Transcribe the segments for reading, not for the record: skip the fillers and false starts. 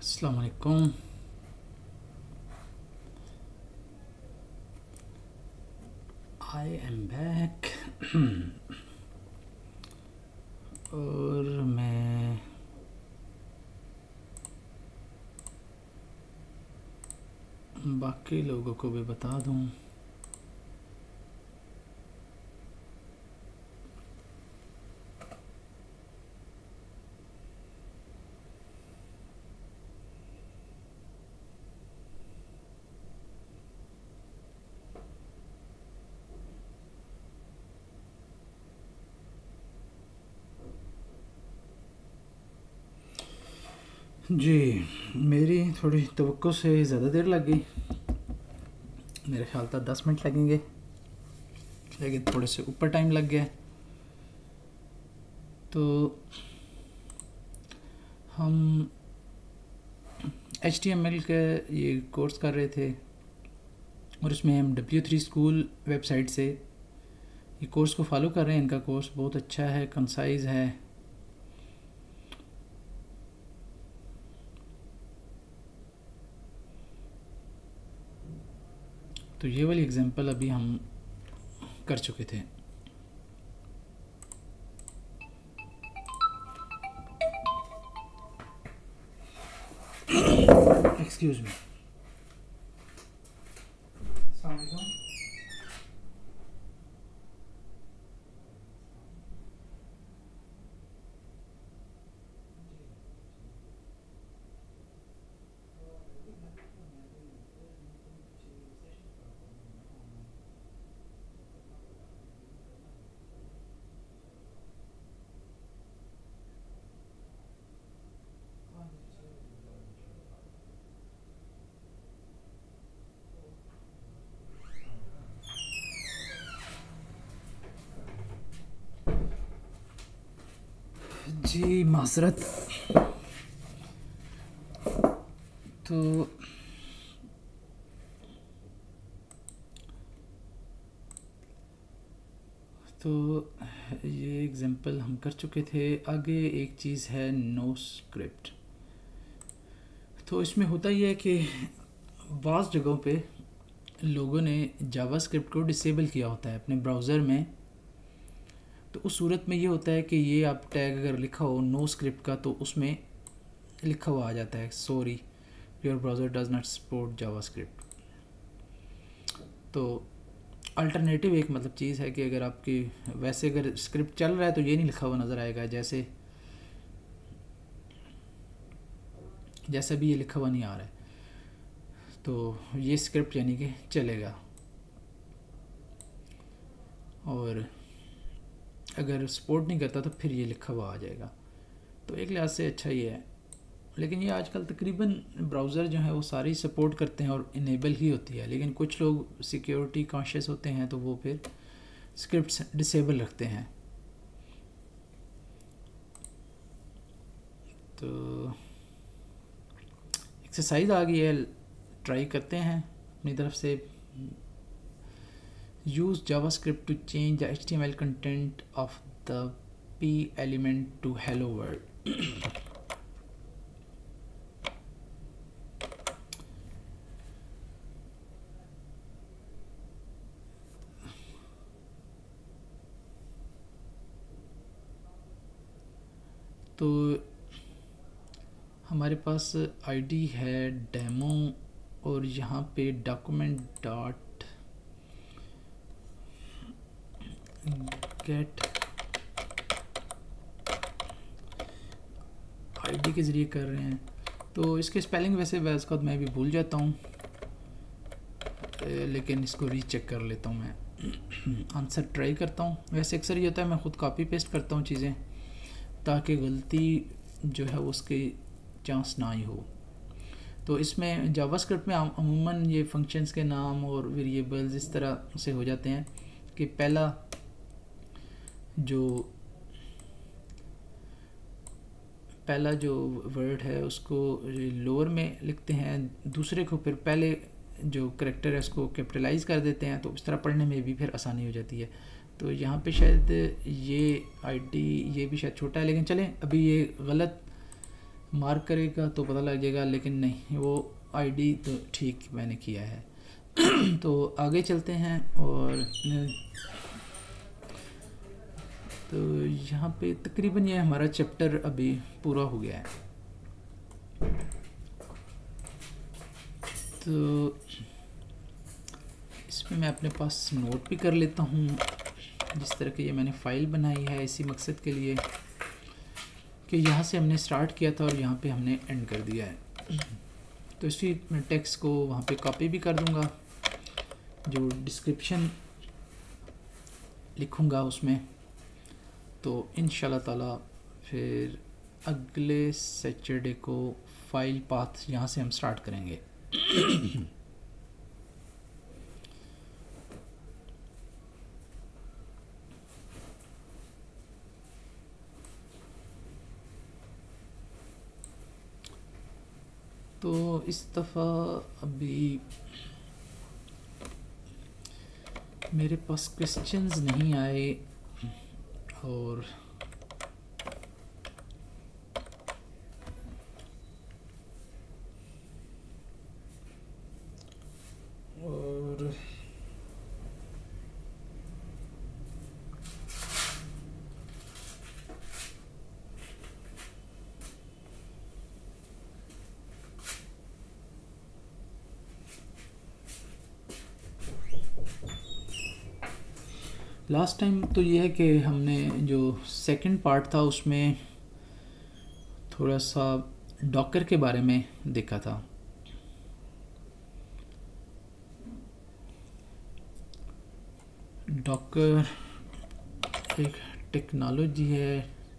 अस्सलाम वालेकुम। I am back. और मैं बाकी लोगों को भी बता दूं। जी, मेरी थोड़ी तवक्को से ज़्यादा देर लग गई। मेरे ख्याल था 10 मिनट लगेंगे, लेकिन थोड़े से ऊपर टाइम लग गया। तो हम HTML का ये कोर्स कर रहे थे और इसमें हम W3 स्कूल वेबसाइट से ये कोर्स को फॉलो कर रहे हैं। इनका कोर्स बहुत अच्छा है, कंसाइज है। तो ये वाली एग्जांपल अभी हम कर चुके थे। Excuse me. जी माजरत। तो ये एग्जांपल हम कर चुके थे। आगे एक चीज़ है नो स्क्रिप्ट। तो इसमें होता ही है कि बाज़ जगहों पे लोगों ने जावास्क्रिप्ट को डिसेबल किया होता है अपने ब्राउज़र में। तो उस सूरत में ये होता है कि ये आप टैग अगर लिखा हो नो स्क्रिप्ट का, तो उसमें लिखा हुआ आ जाता है sorry your browser does not support JavaScript. तो अल्टरनेटिव एक मतलब चीज़ है कि अगर आपकी वैसे अगर स्क्रिप्ट चल रहा है तो ये नहीं लिखा हुआ नज़र आएगा, जैसे भी ये लिखा हुआ नहीं आ रहा है, तो ये स्क्रिप्ट यानी कि चलेगा। और अगर सपोर्ट नहीं करता तो फिर ये लिखा हुआ आ जाएगा। तो एक लिहाज से अच्छा ही है। लेकिन ये आजकल तकरीबन ब्राउज़र जो है वो सारे सपोर्ट करते हैं और इनेबल ही होती है। लेकिन कुछ लोग सिक्योरिटी कॉन्शियस होते हैं तो वो फिर स्क्रिप्ट्स डिसेबल रखते हैं। तो एक्सरसाइज आ गई है, ट्राई करते हैं अपनी तरफ से। Use JavaScript to change the HTML content of the P element to hello world. तो हमारे पास आईडी है डेमो और यहाँ पे डॉक्यूमेंट डॉट गेट आईडी के ज़रिए कर रहे हैं। तो इसके स्पेलिंग वैसे वैसे मैं भी भूल जाता हूँ, लेकिन इसको रीचेक कर लेता हूँ। मैं आंसर ट्राई करता हूँ। वैसे अक्सर ये होता है मैं ख़ुद कॉपी पेस्ट करता हूँ चीज़ें, ताकि गलती जो है उसके चांस ना ही हो। तो इसमें जावास्क्रिप्ट में अमूमन ये फंक्शंस के नाम और वेरिएबल्स इस तरह से हो जाते हैं कि पहला जो वर्ड है उसको लोअर में लिखते हैं, दूसरे को फिर पहले जो करैक्टर है उसको कैपिटलाइज कर देते हैं। तो इस तरह पढ़ने में भी फिर आसानी हो जाती है। तो यहाँ पे शायद ये आईडी ये भी शायद छोटा है, लेकिन चलें अभी ये गलत मार्क करेगा तो पता लग जाएगा, लेकिन नहीं, वो आईडी तो ठीक मैंने किया है। तो आगे चलते हैं और तो यहाँ पे तकरीबन ये हमारा चैप्टर अभी पूरा हो गया है। तो इसमें मैं अपने पास नोट भी कर लेता हूँ, जिस तरह की ये मैंने फ़ाइल बनाई है इसी मकसद के लिए कि यहाँ से हमने स्टार्ट किया था और यहाँ पे हमने एंड कर दिया है। तो इसी टेक्स्ट को वहाँ पे कॉपी भी कर दूँगा, जो डिस्क्रिप्शन लिखूँगा उसमें। तो इंशाल्लाह ताला फिर अगले सैटरडे को फाइल पाथ यहाँ से हम स्टार्ट करेंगे। तो इस दफ़ा अभी मेरे पास क्वेश्चंस नहीं आए और लास्ट टाइम तो ये है कि हमने जो सेकंड पार्ट था उसमें थोड़ा सा डॉकर के बारे में देखा था। डॉकर एक टेक्नोलॉजी है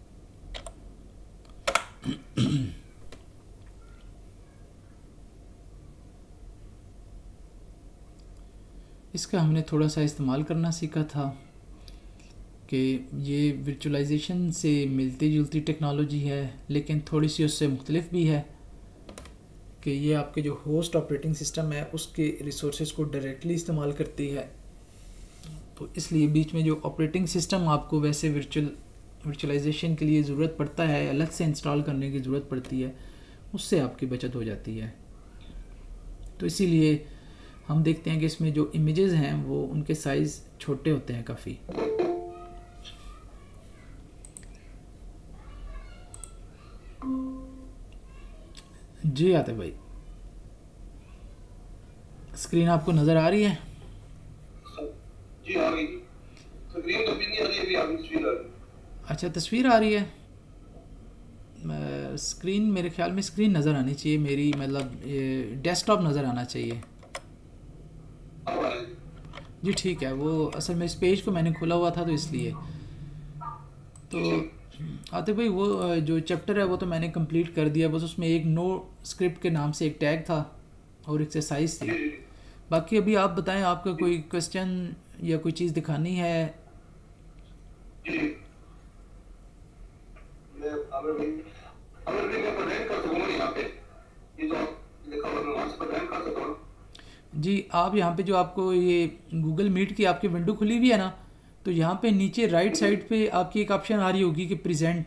इसका हमने थोड़ा सा इस्तेमाल करना सीखा था कि ये वर्चुअलाइजेशन से मिलती जुलती टेक्नोलॉजी है, लेकिन थोड़ी सी उससे मुख्तलिफ भी है कि ये आपके जो होस्ट ऑपरेटिंग सिस्टम है उसके रिसोर्सेज को डायरेक्टली इस्तेमाल करती है। तो इसलिए बीच में जो ऑपरेटिंग सिस्टम आपको वैसे वर्चुअलाइजेशन के लिए ज़रूरत पड़ता है, अलग से इंस्टॉल करने की ज़रूरत पड़ती है, उससे आपकी बचत हो जाती है। तो इसीलिए हम देखते हैं कि इसमें जो इमेजेस हैं वो उनके साइज़ छोटे होते हैं काफ़ी। जी आते भाई, स्क्रीन आपको नज़र आ रही है? जी आ गई। स्क्रीन तो भी नहीं आ रही, अभी आगे तस्वीर आ रही है। अच्छा, तस्वीर आ रही है। स्क्रीन मेरे ख्याल में स्क्रीन नज़र आनी चाहिए मेरी, मतलब ये डेस्कटॉप नज़र आना चाहिए। जी ठीक है, वो असल में इस पेज को मैंने खोला हुआ था तो इसलिए। तो आते भाई वो जो चैप्टर है वो तो मैंने कंप्लीट कर दिया, बस उसमें एक नो स्क्रिप्ट के नाम से एक टैग था और एक्सरसाइज थी। बाकी अभी आप बताएं, आपका कोई क्वेश्चन या कोई चीज़ दिखानी है? जी आप यहाँ पे जो आपको ये गूगल मीट की आपकी विंडो खुली हुई है ना, तो यहाँ पे नीचे राइट साइड पे आपकी एक ऑप्शन आ रही होगी कि प्रेजेंट।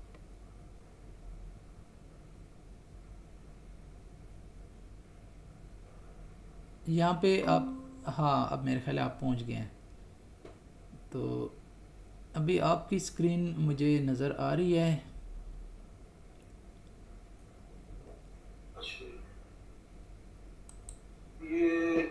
यहाँ पे आप, हाँ अब मेरे ख्याल आप पहुँच गए हैं। तो अभी आपकी स्क्रीन मुझे नज़र आ रही है। ये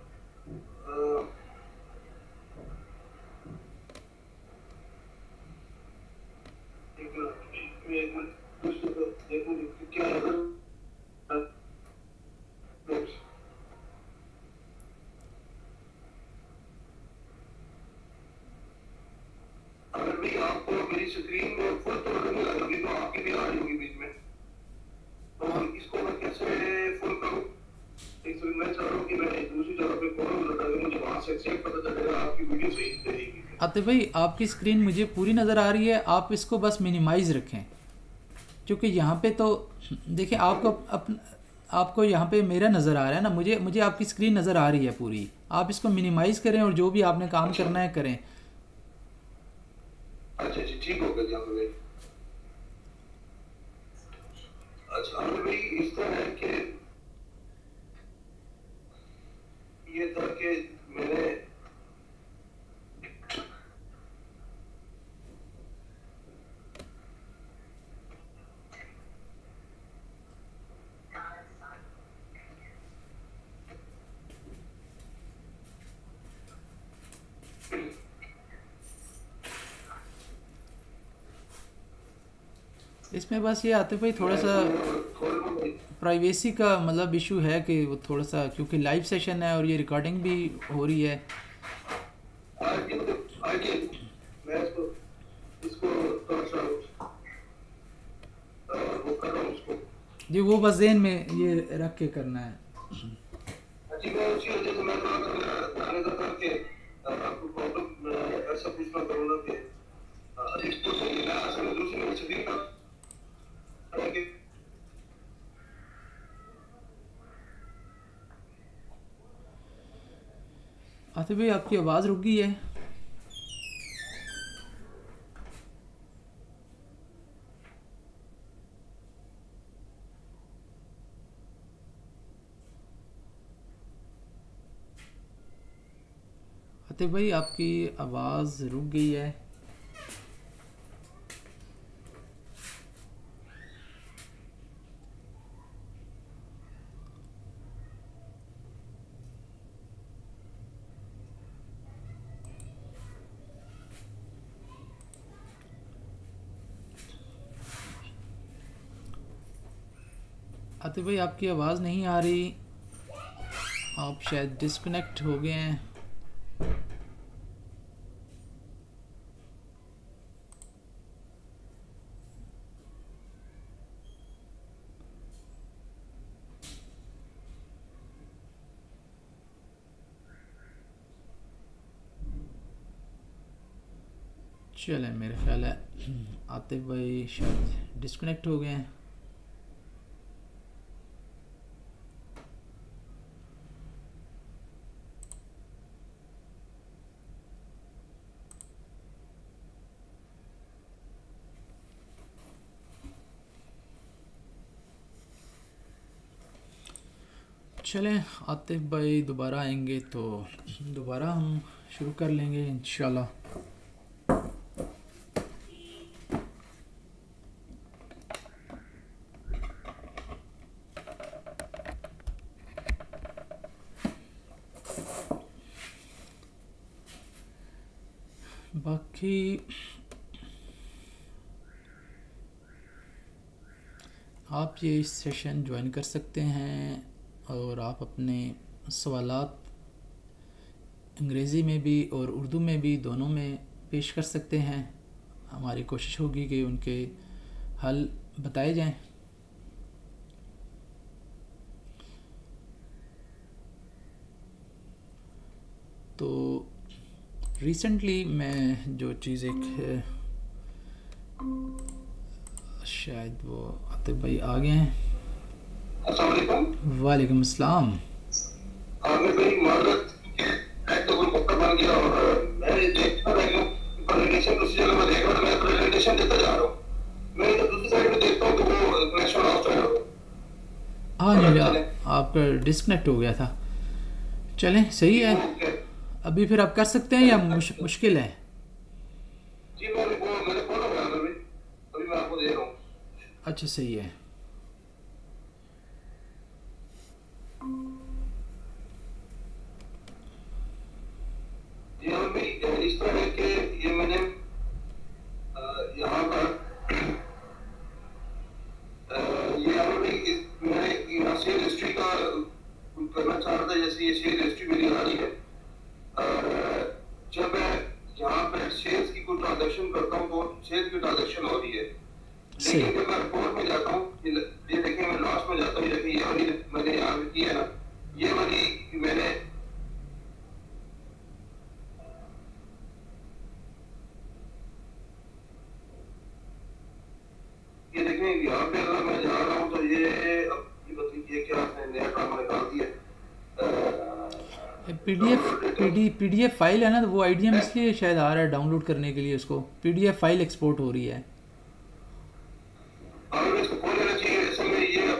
अगर भी आपको मेरी स्क्रीन में फुल तौर पे लगेगी तो आपकी भी आ रही होगी बीच में, तो इसको मैं कैसे फुल करूं? एक मैं चाह रहा हूं कि मैं दूसरी जगह पे कॉल लगा दूं, मुझे वहां से एक्सेप्ट पता चलेगा आपकी वीडियो सही रहेगी। आते भाई आपकी स्क्रीन मुझे पूरी नज़र आ रही है, आप इसको बस मिनिमाइज़ रखें, क्योंकि यहाँ पे तो देखिए आपको यहाँ पे मेरा नज़र आ रहा है ना, मुझे आपकी स्क्रीन नज़र आ रही है पूरी। आप इसको मिनिमाइज़ करें और जो भी आपने काम करना है करें। अच्छा ठीक हो गया। अभी भी इस तरह है कि ये था कि मैंने इसमें बस ये आते भाई थोड़ा सा प्राइवेसी का मतलब इशू है कि वो थोड़ा सा, क्योंकि लाइव सेशन है और ये रिकॉर्डिंग भी हो रही है। मैं इसको थोड़ा सा वो कर रहा हूँ उसको जी, वो बस ज़हन में ये रख के करना है। जी। मैं उसी वजह से मैं थोड़ा आने का था कि आपको प्रॉब्लम ऐसा पूछना करूँगा कि इसको सही मैं असल में दूसरी में सभी का कि आते भाई आपकी आवाज़ रुक गई है। आते भाई आपकी आवाज़ रुक गई है। आते भाई आपकी आवाज़ नहीं आ रही, आप शायद डिस्कनेक्ट हो गए हैं। चले, मेरे ख्याल है आतिफ भाई शायद डिस्कनेक्ट हो गए हैं। चलें, आतिफ भाई दोबारा आएंगे तो दोबारा हम शुरू कर लेंगे इंशाल्लाह। बाकी आप ये सेशन ज्वाइन कर सकते हैं और आप अपने सवालात अंग्रेज़ी में भी और उर्दू में भी दोनों में पेश कर सकते हैं। हमारी कोशिश होगी कि उनके हल बताए जाएं। तो रिसेंटली मैं जो चीज़ एक शायद वो आतिफ भाई आ गए हैं। अस्सलाम वालेकुम। वालेकुम अस्सलाम। मैं भाई माजरत एक तो कोई मौका बन गया और मैं देखता रह गया प्रेजेंटेशन प्रोसीजर में देख रहा हूं। मैं प्रेजेंटेशन देता जा रहा हूं, मैं इधर दूसरी साइड में देखता हूं तो वो कनेक्शन ऑफ हो रहा है। हाँ जी, आपका डिस्कनेक्ट हो गया था। चलें, सही है। अभी फिर आप कर सकते हैं या मुश्किल है? जी मेरे फोन हो गया अभी मैं आपको दे रहा हूँ। अच्छा, सही है। यहाँ भी इस तरह है कि ये मैंने यहाँ पर ये ऑलरेडी मैंने यहाँ से हिस्ट्री का करना चाह रहा था। जैसे ये शेयर हिस्ट्री मेरी आ रही है, जब मैं यहाँ पर शेयर्स की कोई ट्रांजैक्शन करता हूँ तो शेयर की ट्रांजैक्शन हो रही है, लेकिन जब मैं रिपोर्ट में जाता हूँ, ये देखिए मैं लास्ट में जाता हूँ, ये वाली मैंने यहाँ पे की है ना, ये वाली मैंने ये देखें यहाँ पे अगर मैं जा रहा हूँ तो ये अब ये बताइए क्या नया ड्रामा निकाल दिया। पीडीएफ फाइल है ना, तो वो आईडीएम इसलिए शायद आ रहा है डाउनलोड करने के लिए। उसको पीडीएफ फाइल एक्सपोर्ट हो रही है। इसको खोल लेना चाहिए। असल में ये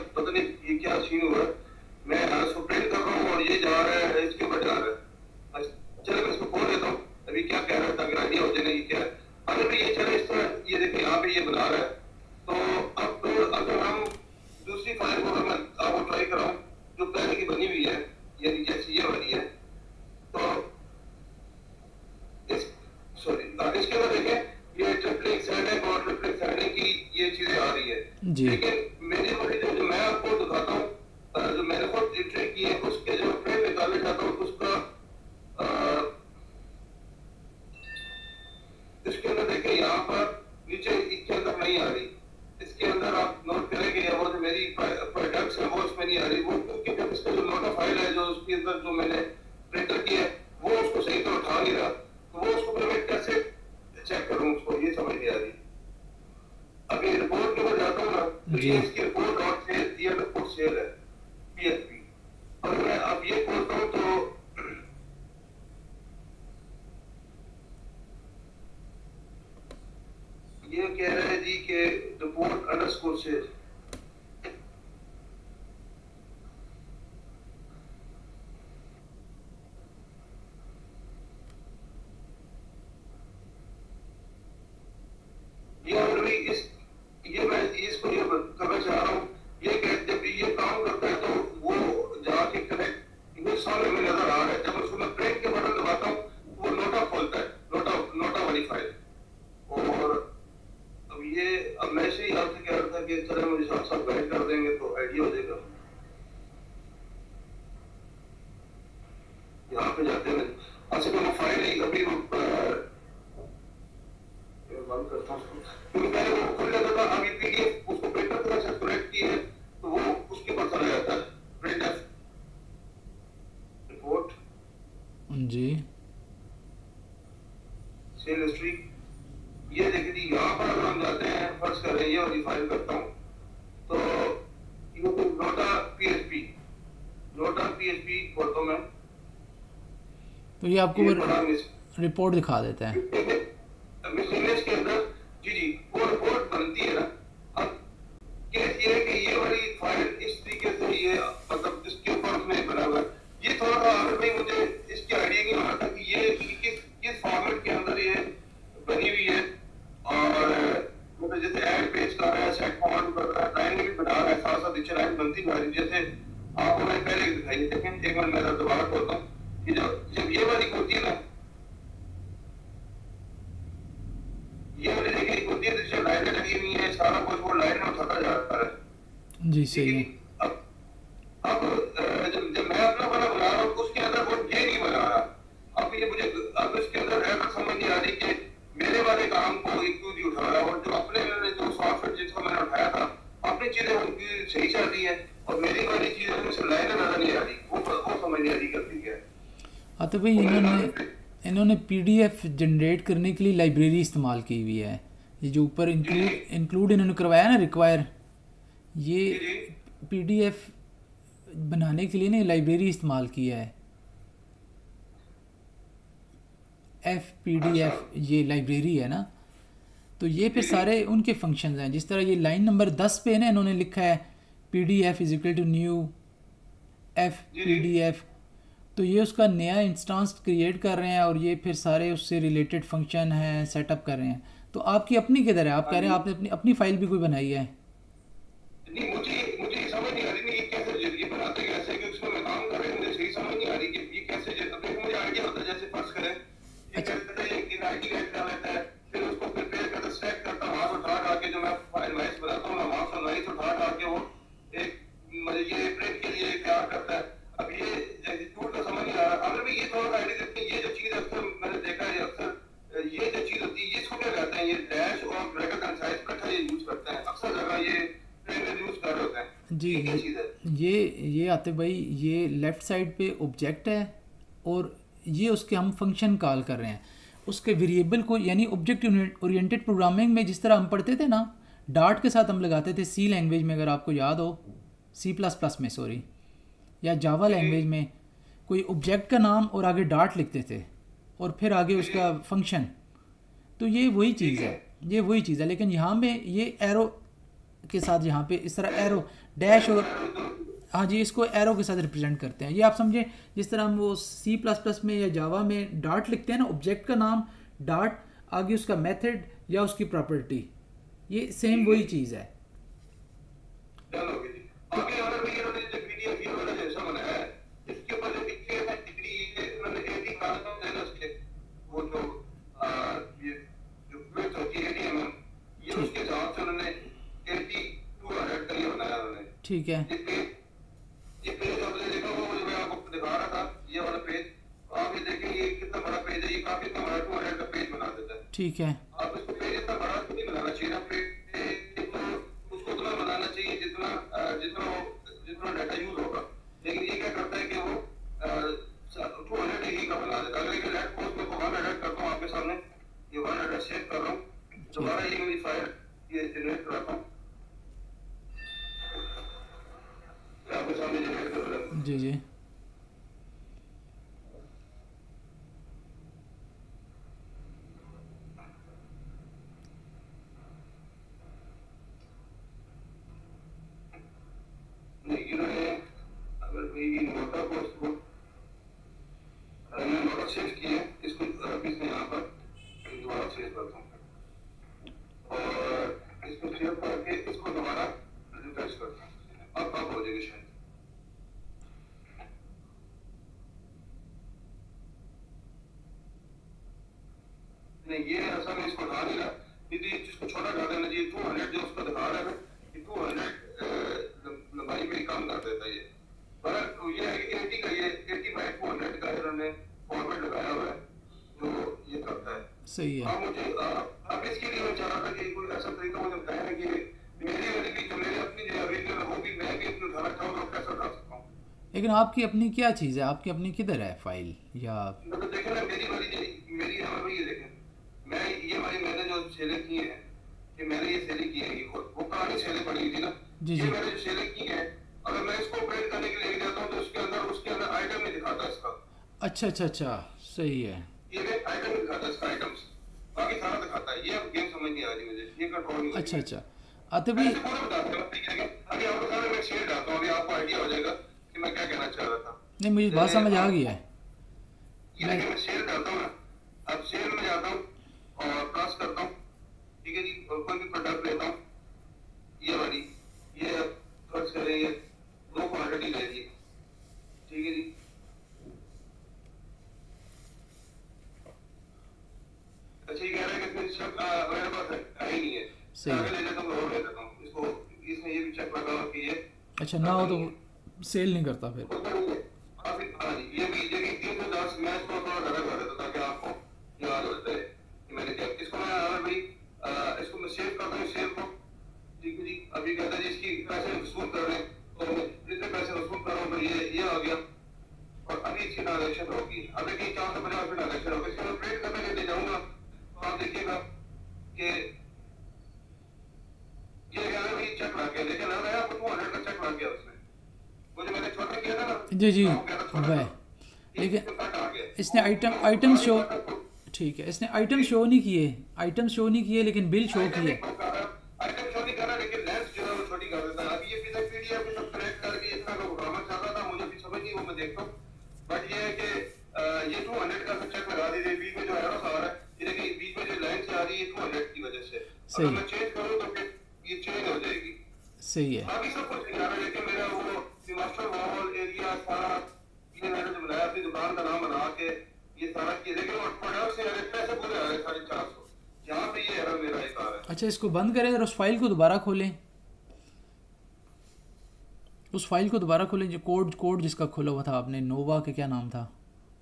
जी लेकिन मेरी वाली जो मैं आपको दिखाता हूँ, जो मैंने खुद एंट्री की है उसके जो प्रिंट निकाले जाता हूँ उसका, इसके अंदर देखिए यहाँ पर नीचे इसके अंदर नहीं आ रही, इसके अंदर आप नोट करेंगे वो जो मेरी प्रोडक्ट्स है वो इसमें नहीं आ रही, वो क्योंकि जब इसका जो नोटा फाइल है जो उसके अंदर जो मैंने प्रिंटर की है वो उसको सही तो उठा नहीं रहा, तो वो उसको फिर मैं कैसे चेक करूँ उसको, ये समझ नहीं आ रही। अभी रिपोर्ट के ऊपर जाता हूँ ना, तो जी ये इसकी रिपोर्ट डॉट सेल, ये रिपोर्ट सेल है PHP, और मैं अब ये खोलता हूँ तो ये कह रहा है जी कि रिपोर्ट अंडरस्कोर सेल, ये ऑलरेडी इस ये मैं इसको ये करना चाह रहा हूँ, ये जब ये काम करता है तो वो जाके कनेक्ट ये सारे में नजर आ रहा है, जब उसको मैं प्रिंट के बटन दबाता हूँ वो नोटा खोलता है, नोटा वाली फाइल। और अब ये अब मैं से ही आपसे कह रहा था कि चलो मुझे साथ साथ गाइड कर देंगे तो आइडिया हो जाएगा। यहाँ पे जाते हैं, अच्छा तो वो फाइल ही अभी बंद करता हूँ क्योंकि पहले वो खुल जाता था, अभी PDF उसको प्रिंटर तरह से कनेक्ट की है तो वो उसके ऊपर चला जाता है प्रिंटर रिपोर्ट जी सेल हिस्ट्री। ये देखिए यहाँ पर अगर हम जाते हैं, फर्ज कर रहे हैं और फाइल करता हूँ तो ये नोटा PHP खोलता हूँ मैं, तो ये आपको ये बड़ा रिपोर्ट दिखा देता है। मिसलेनियस के अंदर जी वो रिपोर्ट बनती है ना। अब केस ये है कि ये वाली फाइल इस तरीके से ये मतलब जिसके ऊपर उसने बना हुआ है, ये थोड़ा सा अगर भाई मुझे इसकी आइडिया नहीं होना था कि ये किस फॉर्मेट के अंदर ये बनी हुई है, और मतलब जैसे ऐड पेज कर रहा है, सेट फॉन्ट कर रहा है, लाइन भी बना रहा है, साथ साथ नीचे लाइन बनती जा रही है, जैसे आपको मैंने पहले दिखाई। लेकिन एक बार मैं दोबारा खोलता हूँ, ये जब ये वाली होती है ना, ये वाली देखिए होती है तो लाइनें लगी हुई है, सारा कुछ वो लाइन में उठाता जा रहा है। जी सही है। अब जब मैं अपना वाला बना रहा हूँ उसके अंदर वो ये नहीं बना रहा। अब ये मुझे अब इसके अंदर एरर समझ नहीं आ रही कि मेरे वाले काम को क्यों नहीं उठा रहा, और जो अपने जो सॉफ्टवेयर जिसको मैंने उठाया था अपनी चीजें उनकी सही चल रही है और मेरी वाली चीजें उनसे लाइनें नजर नहीं आ रही, वो समझ नहीं आ रही गलती क्या है। हाँ तो भाई इन्होंने PDF जनरेट करने के लिए लाइब्रेरी इस्तेमाल की हुई है। ये जो ऊपर इंक्लूड इन्होंने करवाया ना रिक्वायर, ये PDF बनाने के लिए ना लाइब्रेरी इस्तेमाल किया है। FPDF ये लाइब्रेरी है ना, तो ये फिर सारे उनके फंक्शंस हैं। जिस तरह ये लाइन नंबर 10 पे ना इन्होंने लिखा है PDF is equal to new FPDF, तो ये उसका नया इंस्टेंस क्रिएट कर रहे हैं और ये फिर सारे उससे रिलेटेड फंक्शन हैं सेटअप कर रहे हैं। तो आपकी अपनी किधर है? आप कह रहे हैं आपने अपनी फाइल भी कोई बनाई है? नहीं, मुझे समझ नहीं आ रही ये कैसे ये बनाते कैसे, कि उसमें मैं काम कर रहा हूं, मुझे सही समझ नहीं आ रही कि ये कैसे। अब देखो मुझे आइडिया होता है, जैसे फर्ज करें ये करते हैं एक आईडी गाइड कर लेता है, फिर उसको प्रिपेयर करता सेट करता वहां से उठा के जो मैं फाइल वाइज बनाता हूं ना वहां से वाइज उठा के वो एक मुझे ये प्रिंट के लिए तैयार करता है। अब ये एग्जीक्यूट का समझ नहीं आ रहा। अगर भी ये थोड़ा सा आइडिया देते हैं, ये जो चीज अक्सर मैंने देखा है, अक्सर ये जो चीज होती है इसको क्या कहते हैं, ये डैश और ब्रैकेट एंड साइज इकट्ठा ये यूज करते हैं अक्सर जगह, ये यूज कर रहे होते हैं। जी ये चीज है ये आते भाई, ये लेफ़्ट साइड पे ऑब्जेक्ट है और ये उसके हम फंक्शन कॉल कर रहे हैं उसके वेरिएबल को, यानी ऑब्जेक्ट ओरिएंटेड प्रोग्रामिंग में जिस तरह हम पढ़ते थे ना, डार्ट के साथ हम लगाते थे सी लैंग्वेज में, अगर आपको याद हो, C++ में सॉरी, या जावा लैंग्वेज में कोई ऑब्जेक्ट का नाम और आगे डार्ट लिखते थे और फिर आगे उसका फंक्शन। तो ये वही चीज़ है, ये वही चीज़ है, लेकिन यहाँ में ये एरो के साथ, यहाँ पे इस तरह एरो डैश और हाँ जी इसको एरो के साथ रिप्रेजेंट करते हैं। ये आप समझे जिस तरह हम वो C++ में या जावा में डार्ट लिखते हैं ना, ऑब्जेक्ट का नाम डार्ट, आगे उसका मेथड या उसकी प्रॉपर्टी, ये सेम वही चीज़ है। ठीक है ये पेज आपने देखा वो जो मैं आपको दिखा रहा था, ये वाला पेज, आप ये देखें ये कितना बड़ा पेज है, ये काफी इतना बड़ा 200 का पेज बना देता है। ठीक है आप इसको पेज इतना बड़ा नहीं बनाना चाहिए ना, पेज तो उसको उतना बनाना चाहिए जितना जितना डाटा यूज होगा। लेकिन ये क्या करता है कि वो 200 ही का बना देता है। अगर ये लेट पोस्ट में 100 करता हूँ आपके सामने, ये 100 सेव कर रहा हूँ, दोबारा ये मेरी फाइल ये जनरेट कराता हूँ, आपके सामने जनरेट कर रहा हूँ। जी जी लेकिन अगर कोई नोटा को उसको मैंने नोटा सेव किया, इसको इसमें यहाँ पर दोबारा सेव करता हूँ और इसको सेव करके इसको दोबारा रिफ्रेश करता हूँ। अब हो जाएगी शायद। नहीं ये ऐसा मैं इसको ढा नहीं रहा, यदि जिसको छोटा ढा देना चाहिए 200 जो उसको दिखा रहा है कि 200 लंबाई में काम कर देता है ये। पर ये है कि 80 का ये 80 बाय 200 का इन्होंने फॉर्मेट लगाया हुआ है जो ये करता है। सही है। अब मुझे अब इसके लिए मैं चाह रहा था कि कोई ऐसा तरीका मुझे बताया है कि मेरी जो मेरी अपनी जो अवेलेबल होगी मैं भी अपनी उठाना चाहूँ तो कैसे उठा सकता हूँ। लेकिन आपकी अपनी क्या चीज़ है, आपकी अपनी किधर है फाइल या? मतलब देखें ना मेरी वाली मेरी यहाँ ये देखें, मैं ये वाली मैंने जो सेलें की हैं कि मैंने ये सेलें की है, ये खुद वो पुरानी सेलें पड़ी हुई थी ना, जी ये जी मैंने जो सेलें की है अगर मैं इसको प्रिंट करने के लिए लेके जाता हूँ तो उसके अंदर आइटम नहीं दिखाता इसका। अच्छा अच्छा अच्छा सही है। ये आइटम नहीं दिखाता इसका, आइटम्स बाकी सारा दिखाता है। ये अब गेम समझ नहीं आ रही मुझे, ये कंट्रोल नहीं हो रही। अच्छा अच्छा आतिफ मैं भाई, इसे पूरा बताता हूँ ठीक है, अभी आपको सारा मैं शेयर डालता हूँ, अभी आपको आइडिया हो जाएगा कि मैं क्या कहना चाह रहा था। नहीं मुझे बात समझ आ गई है। ये देखिए मैं शेयर डालता हूँ ना, अब शेयर में जाता हूँ और क्रॉस करता हूँ, ठीक है जी, और कोई भी प्रोडक्ट लेता हूँ, ये वाली ये फर्ज करें ये 2 क्वांटिटी ले ली, ठीक है जी। अच्छा ये कह रहा है कि इसमें सब मेरे पास है ही नहीं है, आगे ले जाता हूँ और ले लेता हूँ इसको, इसमें ये भी चेक लगा हुआ कि ये अच्छा ना हो तो सेल नहीं करता फिर। हाँ जी, ये भी 310 मैं इसको थोड़ा ज़्यादा कर देता ताकि आपको याद हो जाए कि मैंने क्या। इसको मैं अगर भाई इसको मैं सेव करता हूँ, सेव को, ठीक है जी। अभी कहता है जी इसकी पैसे वसूल कर रहे हैं तो जितने पैसे वसूल कर रहा हूँ तो ये आ गया और अभी इसकी ट्रांजेक्शन होगी, अब देखिए 450 में ट्रांजेक्शन होगी। इसको मैं प्रिंट करने के लिए जाऊँगा तो आप देखिएगा कि ये कह रहा है भाई चेक लग गया, लेकिन लग रहा है आपको 200 का चेक लग गया उसमें, वो जो मैंने छोटा किया था ना। जी जी वह, लेकिन इसने आइटम शो, ठीक है इसने आइटम शो नहीं किए, आइटम शो नहीं किए लेकिन बिल शो किए। आइटम शो नहीं कर रहा लेकिन लेंस जो है वो छोटी कर देता है। अभी ये पीडीएफ में सब करेक्ट करके इतना का ड्रामा चल रहा था, मुझे भी समझ नहीं वो मैं देखता हूँ, बट ये है कि ये 200 का चेक लगा दीजिए, बीच में जो एरर आ रहा है ये देखिए, बीच में जो लाइन से आ रही है 200 की वजह से, अगर मैं चेंज करूँ तो फिर ये चेंज हो जाएगी। सही है। बाकी सब कुछ नहीं आ रहा, लेकिन मेरा वो मास्टर मॉल एरिया सारा ये मैंने जो बनाया अपनी दुकान का नाम बना के ये सारा किया, लेकिन और प्रोडक्ट से पैसे पूरे आ रहे 450, यहाँ पे ये एरर मेरा एक आ रहा है। अच्छा इसको बंद करें और उस फाइल को दोबारा खोलें, उस फाइल को दोबारा खोलें जो कोड जिसका खोला हुआ था आपने, नोवा के क्या नाम था,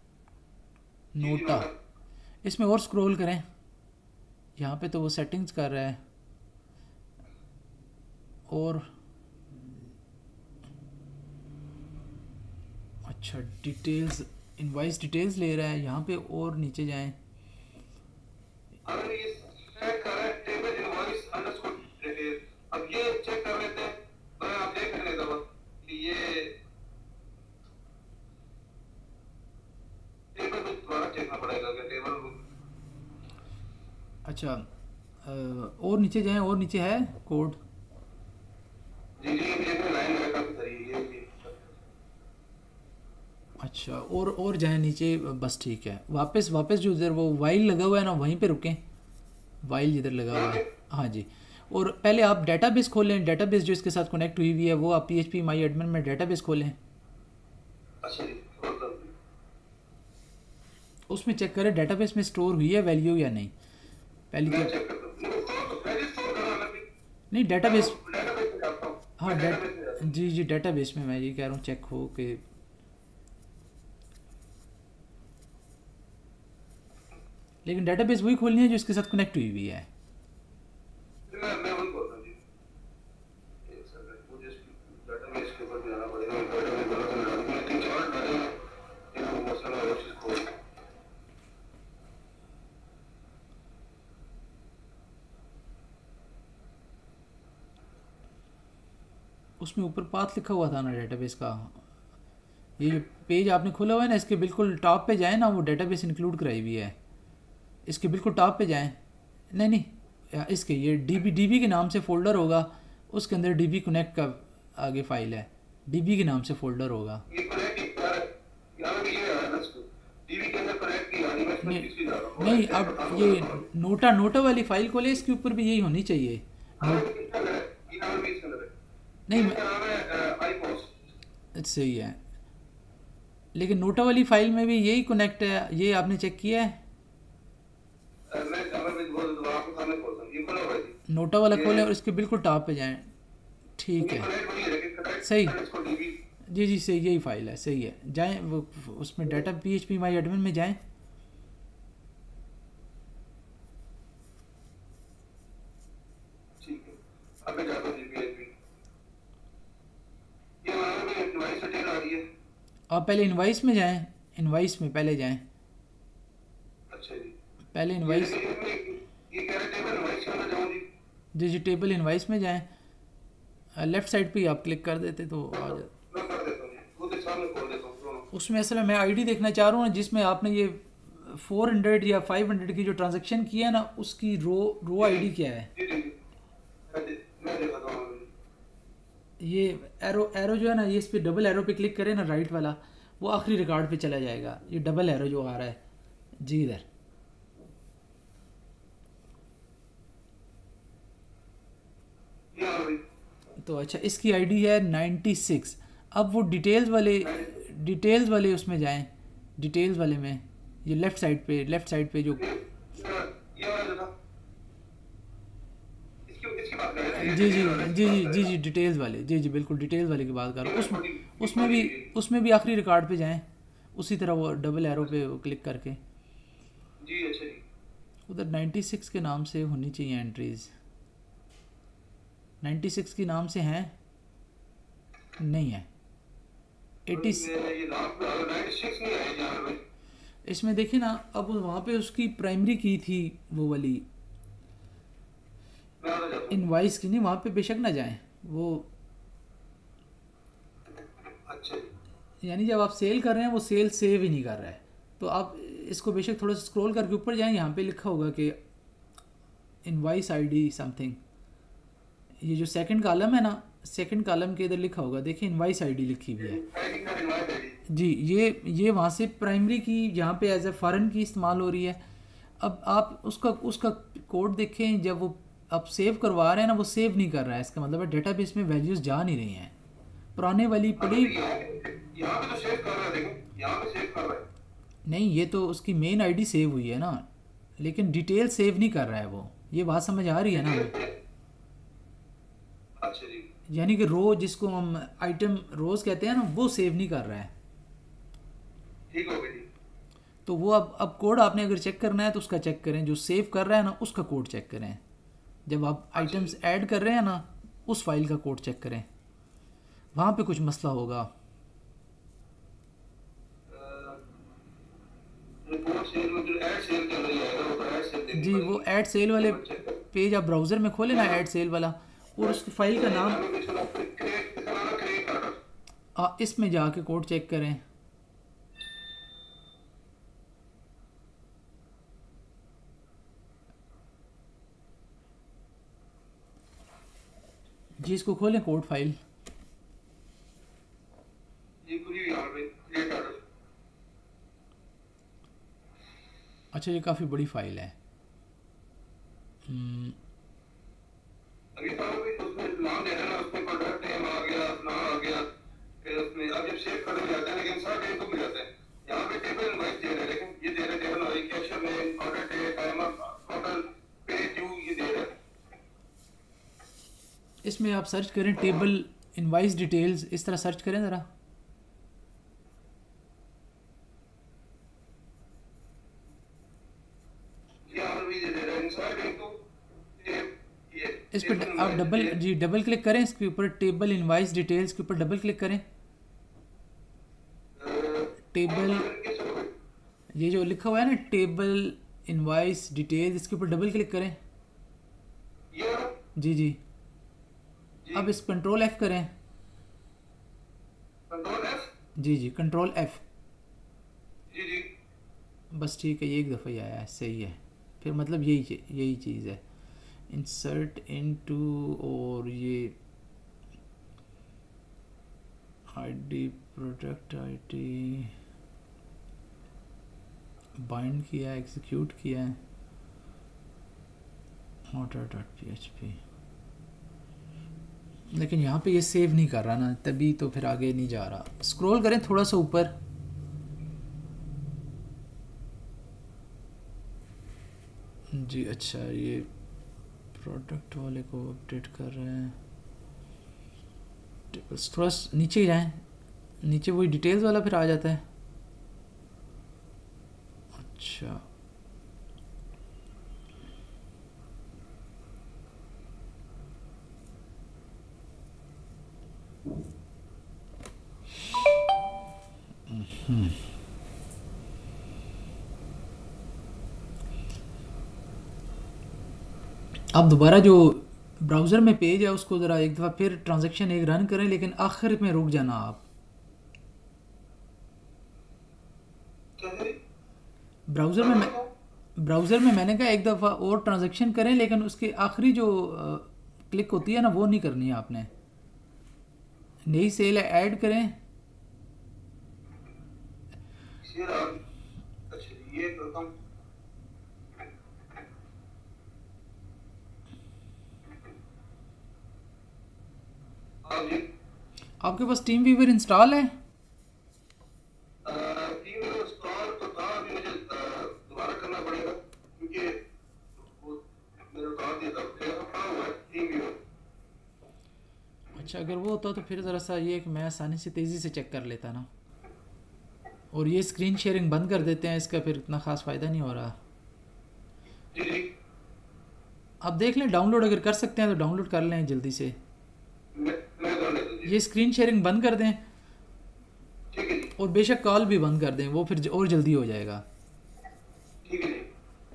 नोटा। इसमें और स्क्रॉल करें, यहाँ पे तो वो सेटिंग्स कर रहा है और अच्छा डिटेल्स, इनवॉइस डिटेल्स ले रहा है यहाँ पे, और नीचे जाएं। अगर ये चेक कर रहे हैं टेबल इनवॉइस अंडरस्कोर डिटेल, अब ये चेक कर लेते हैं, मैं आप देख लेता हूँ कि ये टेबल को दोबारा चेकना पड़ेगा कि टेबल। अच्छा और नीचे जाएं, और नीचे है कोड। जी जी ये लाइन है काफी सारी ये। अच्छा और जाएं नीचे, बस ठीक है। वापस जो उधर वो वाइल लगा हुआ है ना वहीं पे रुकें, वाइल जिधर लगा हुआ है, हाँ जी। और पहले आप डेटाबेस खोलें, डेटाबेस जो इसके साथ कनेक्ट हुई हुई है वो आप PHP माई एडमिन में डेटाबेस खोलें। अच्छा जी, उसमें चेक करें डेटाबेस में स्टोर हुई है वैल्यू या नहीं, पहली तो नहीं डेटाबेस, हाँ जी जी, डेटाबेस में मैं ये कह रहा हूँ चेक हो कि लेकिन डेटाबेस वही खोलनी है जो इसके साथ कनेक्ट हुई हुई है। मैं वही बोल रहा हूँ जी। एक सेकंड, मुझे डेटाबेस के ऊपर जाना पड़ेगा। डेटाबेस वाला तो लगा दूंगा, 3-4 डाले हैं, ये वो मसला है उसी को। उसमें ऊपर पाथ लिखा हुआ था ना डेटाबेस का। ये जो पेज आपने खोला हुआ है ना, इसके बिल्कुल टॉप पे जाए ना, वो डेटाबेस इंक्लूड कराई हुई है। इसके बिल्कुल टॉप पे जाएं। नहीं नहीं, इसके ये डीबी के नाम से फ़ोल्डर होगा, उसके अंदर डीबी कनेक्ट का आगे फाइल है, डीबी के नाम से फ़ोल्डर होगा। ये कनेक्ट यार, यहाँ पे ये है ना इसको टीवी के अंदर कनेक्ट किया नहीं, मैं इसमें नहीं किसी जा रहा हूँ। नहीं, अब ये नोटा वाली फाइल खोले, इसके ऊपर भी यही होनी चाहिए। नोट ये नाम भी इसके अंदर है। नहीं, इसका नाम है आईपॉस। सही है, लेकिन नोटा वाली फाइल में भी यही कनेक्ट है, ये आपने चेक किया है? मैं बोल दूँ आपको सामने खोल दूँ, ये खोला हुआ है जी। नोटा वाला खोलें और इसके बिल्कुल टॉप पे जाएं। ठीक ये है, कनेक्ट वही है, लेकिन कनेक्ट सही। इसको डीबी। जी जी, सही, यही फाइल है, सही है। जाएं वो उसमें डाटा PHP माई एडमिन में जाएं। ठीक है, अब मैं जाता हूँ जी PHP। ये हमारे में इनवाइस सेटिंग आ रही है। आप पहले इनवाइस में जाएं, इनवाइस में पहले जाएं, अच्छा जी। पहले इनवाइस। ये कह रहे थे मैं इनवाइस करना चाहूँ जी। जी जी, टेबल इनवाइस में जाएं, लेफ़्ट साइड पे ही आप क्लिक कर देते तो आ जाए। मैं कर देता हूँ जी, खुद एक सामने खोल देता हूँ दोनों। उसमें असल में मैं आईडी देखना चाह रहा हूँ ना, जिसमें आपने ये 400 या 500 की जो ट्रांजैक्शन की है ना, उसकी रो आईडी क्या है? जी जी जी, मैं देखता हूँ। ये एरो जो है ना, ये इस पे डबल एरो पे क्लिक करें ना, राइट वाला, वो आखिरी रिकॉर्ड पे चला जाएगा। ये डबल एरो जो आ रहा है जी इधर, ये आ रही। तो अच्छा, इसकी आईडी है 96। अब वो डिटेल्स वाले उसमें जाएं, डिटेल्स वाले में, ये लेफ़्ट साइड पे जो ये वाला जो था, इसकी बात कर रहे हैं जी ना, जी ये वाला, जी इसकी जी बात जी कर जी, डिटेल्स वाले, जी जी बिल्कुल डिटेल्स वाले की बात कर रहा हूँ। उसमें भी जी उसमें भी आखिरी रिकॉर्ड पे जाएं, उसी तरह वो डबल एरो पे क्लिक करके जी। अच्छा जी, उधर 96 के नाम से होनी चाहिए एंट्रीज। 96 के नाम से हैं? नहीं है। 80 ये नाम 96 नहीं है यहाँ पे। इसमें देखिए ना, अब वहाँ पे उसकी प्राइमरी की थी वो वाली मैं आता जाता हूँ। इनवाइस की, नहीं वहाँ पे बेशक ना जाएं वो, अच्छा जी, यानी जब आप सेल कर रहे हैं वो सेल सेव ही नहीं कर रहा है, तो आप इसको बेशक थोड़ा सा स्क्रॉल करके ऊपर जाएं, यहाँ पे लिखा होगा कि इनवाइस आईडी समथिंग, ये जो सेकंड कॉलम है ना, सेकंड कॉलम के इधर लिखा होगा, देखिए इनवाइस आईडी लिखी हुई है आईडी का इनवाइस आईडी। जी। ये वहाँ से प्राइमरी की यहाँ पे एज ए फॉरेन की इस्तेमाल हो रही है। अब आप उसका कोड देखें, जब वो आप सेव करवा रहे हैं ना, वो सेव नहीं कर रहा है, इसका मतलब है डेटाबेस में वैल्यूज़ जा नहीं रही हैं, पुराने वाली पड़ी। यहाँ पे तो सेव कर रहा है, देखो यहाँ पे सेव कर रहा है। नहीं, ये तो उसकी मेन आईडी सेव हुई है ना, लेकिन डिटेल सेव नहीं कर रहा है वो, ये बात समझ आ रही है ना हमें? अच्छा जी, यानी कि रो जिसको हम आइटम रोज कहते हैं ना, वो सेव नहीं कर रहा है। ठीक हो गई जी। तो वो अब कोड आपने अगर चेक करना है तो उसका चेक करें, जो सेव कर रहा है ना उसका कोड चेक करें। जब आप आइटम्स ऐड कर रहे हैं ना, उस फाइल का कोड चेक करें, वहाँ पे कुछ मसला होगा। रिपोर्ट सेल में जो ऐड सेल चल रही है, वो तो ऐड सेल देखनी जी, वो पड़ेगी। ऐड सेल वाले पेज आप ब्राउज़र में खोले ना, ऐड सेल वाला, और उस फाइल का नाम इसमें जाके कोड चेक करें। जी, इसको खोलें कोड फाइल। ये पूरी यहाँ पे क्रिएट ऑर्डर। अच्छा, ये काफ़ी बड़ी फाइल है। अभी तो उसमें नाम देना ना, उसमें प्रोडक्ट नेम आ गया, नाम आ गया, फिर उसमें अब जब सेव करने जाते हैं, लेकिन सारा डेट को मिल जाता है। यहाँ पे टेबल इनवाइस दे रहे हैं, लेकिन ये दे रहे टेबल वाली cashier name, order date, timer, total, pay due, ये दे रहे हैं। इसमें आप सर्च करें टेबल इनवाइस डिटेल्स इस तरह सर्च करें ज़रा। इस पर आप डबल क्लिक करें इसके ऊपर, टेबल इनवाइस डिटेल्स के ऊपर डबल क्लिक करें। टेबल ये जो लिखा हुआ है ना टेबल इनवाइस डिटेल्स, इसके ऊपर डबल क्लिक करें। जी जी। अब इस कंट्रोल F करें। जी जी कंट्रोल F। जी जी। बस ठीक है, ये एक दफ़ा ही आया है, सही है। फिर मतलब यही चीज़ है, इंसर्ट इनटू, और ये आईडी प्रोडक्ट आईडी बाइंड किया, एग्जीक्यूट किया है, motor.php, लेकिन यहाँ पे ये सेव नहीं कर रहा ना, तभी तो फिर आगे नहीं जा रहा। स्क्रॉल करें थोड़ा सा ऊपर। जी अच्छा, ये प्रोडक्ट वाले को अपडेट कर रहे हैं। टेबल्स थोड़ा नीचे जाएं, नीचे वही डिटेल्स वाला फिर आ जाता है। अच्छा आप दोबारा जो ब्राउज़र में पेज है उसको ज़रा एक दफ़ा फिर ट्रांजैक्शन एक रन करें, लेकिन आखिर में रुक जाना आप। ब्राउज़र में मैंने कहा एक दफ़ा और ट्रांजैक्शन करें, लेकिन उसके आखिरी जो क्लिक होती है ना वो नहीं करनी है आपने। नई सेल ऐड करें। ये करता हूं। आपके पास टीम वीवर इंस्टॉल है? टीम वीवर इंस्टॉल तो था, अभी मुझे दोबारा करना पड़ेगा क्योंकि वो मेरे उतार दिया था, पड़ा हुआ है टीम वीवर। अच्छा, अगर वो होता तो फिर ज़रा सा ये कि मैं आसानी से तेज़ी से चेक कर लेता ना। और ये स्क्रीन शेयरिंग बंद कर देते हैं, इसका फिर इतना ख़ास फ़ायदा नहीं हो रहा। जी जी। आप देख लें, डाउनलोड अगर कर सकते हैं तो डाउनलोड कर लें जल्दी से। मैं कर लेता हूं। ये स्क्रीन शेयरिंग बंद कर दें। ठीक है जी। और बेशक कॉल भी बंद कर दें, वो फिर और जल्दी हो जाएगा। ठीक है जी।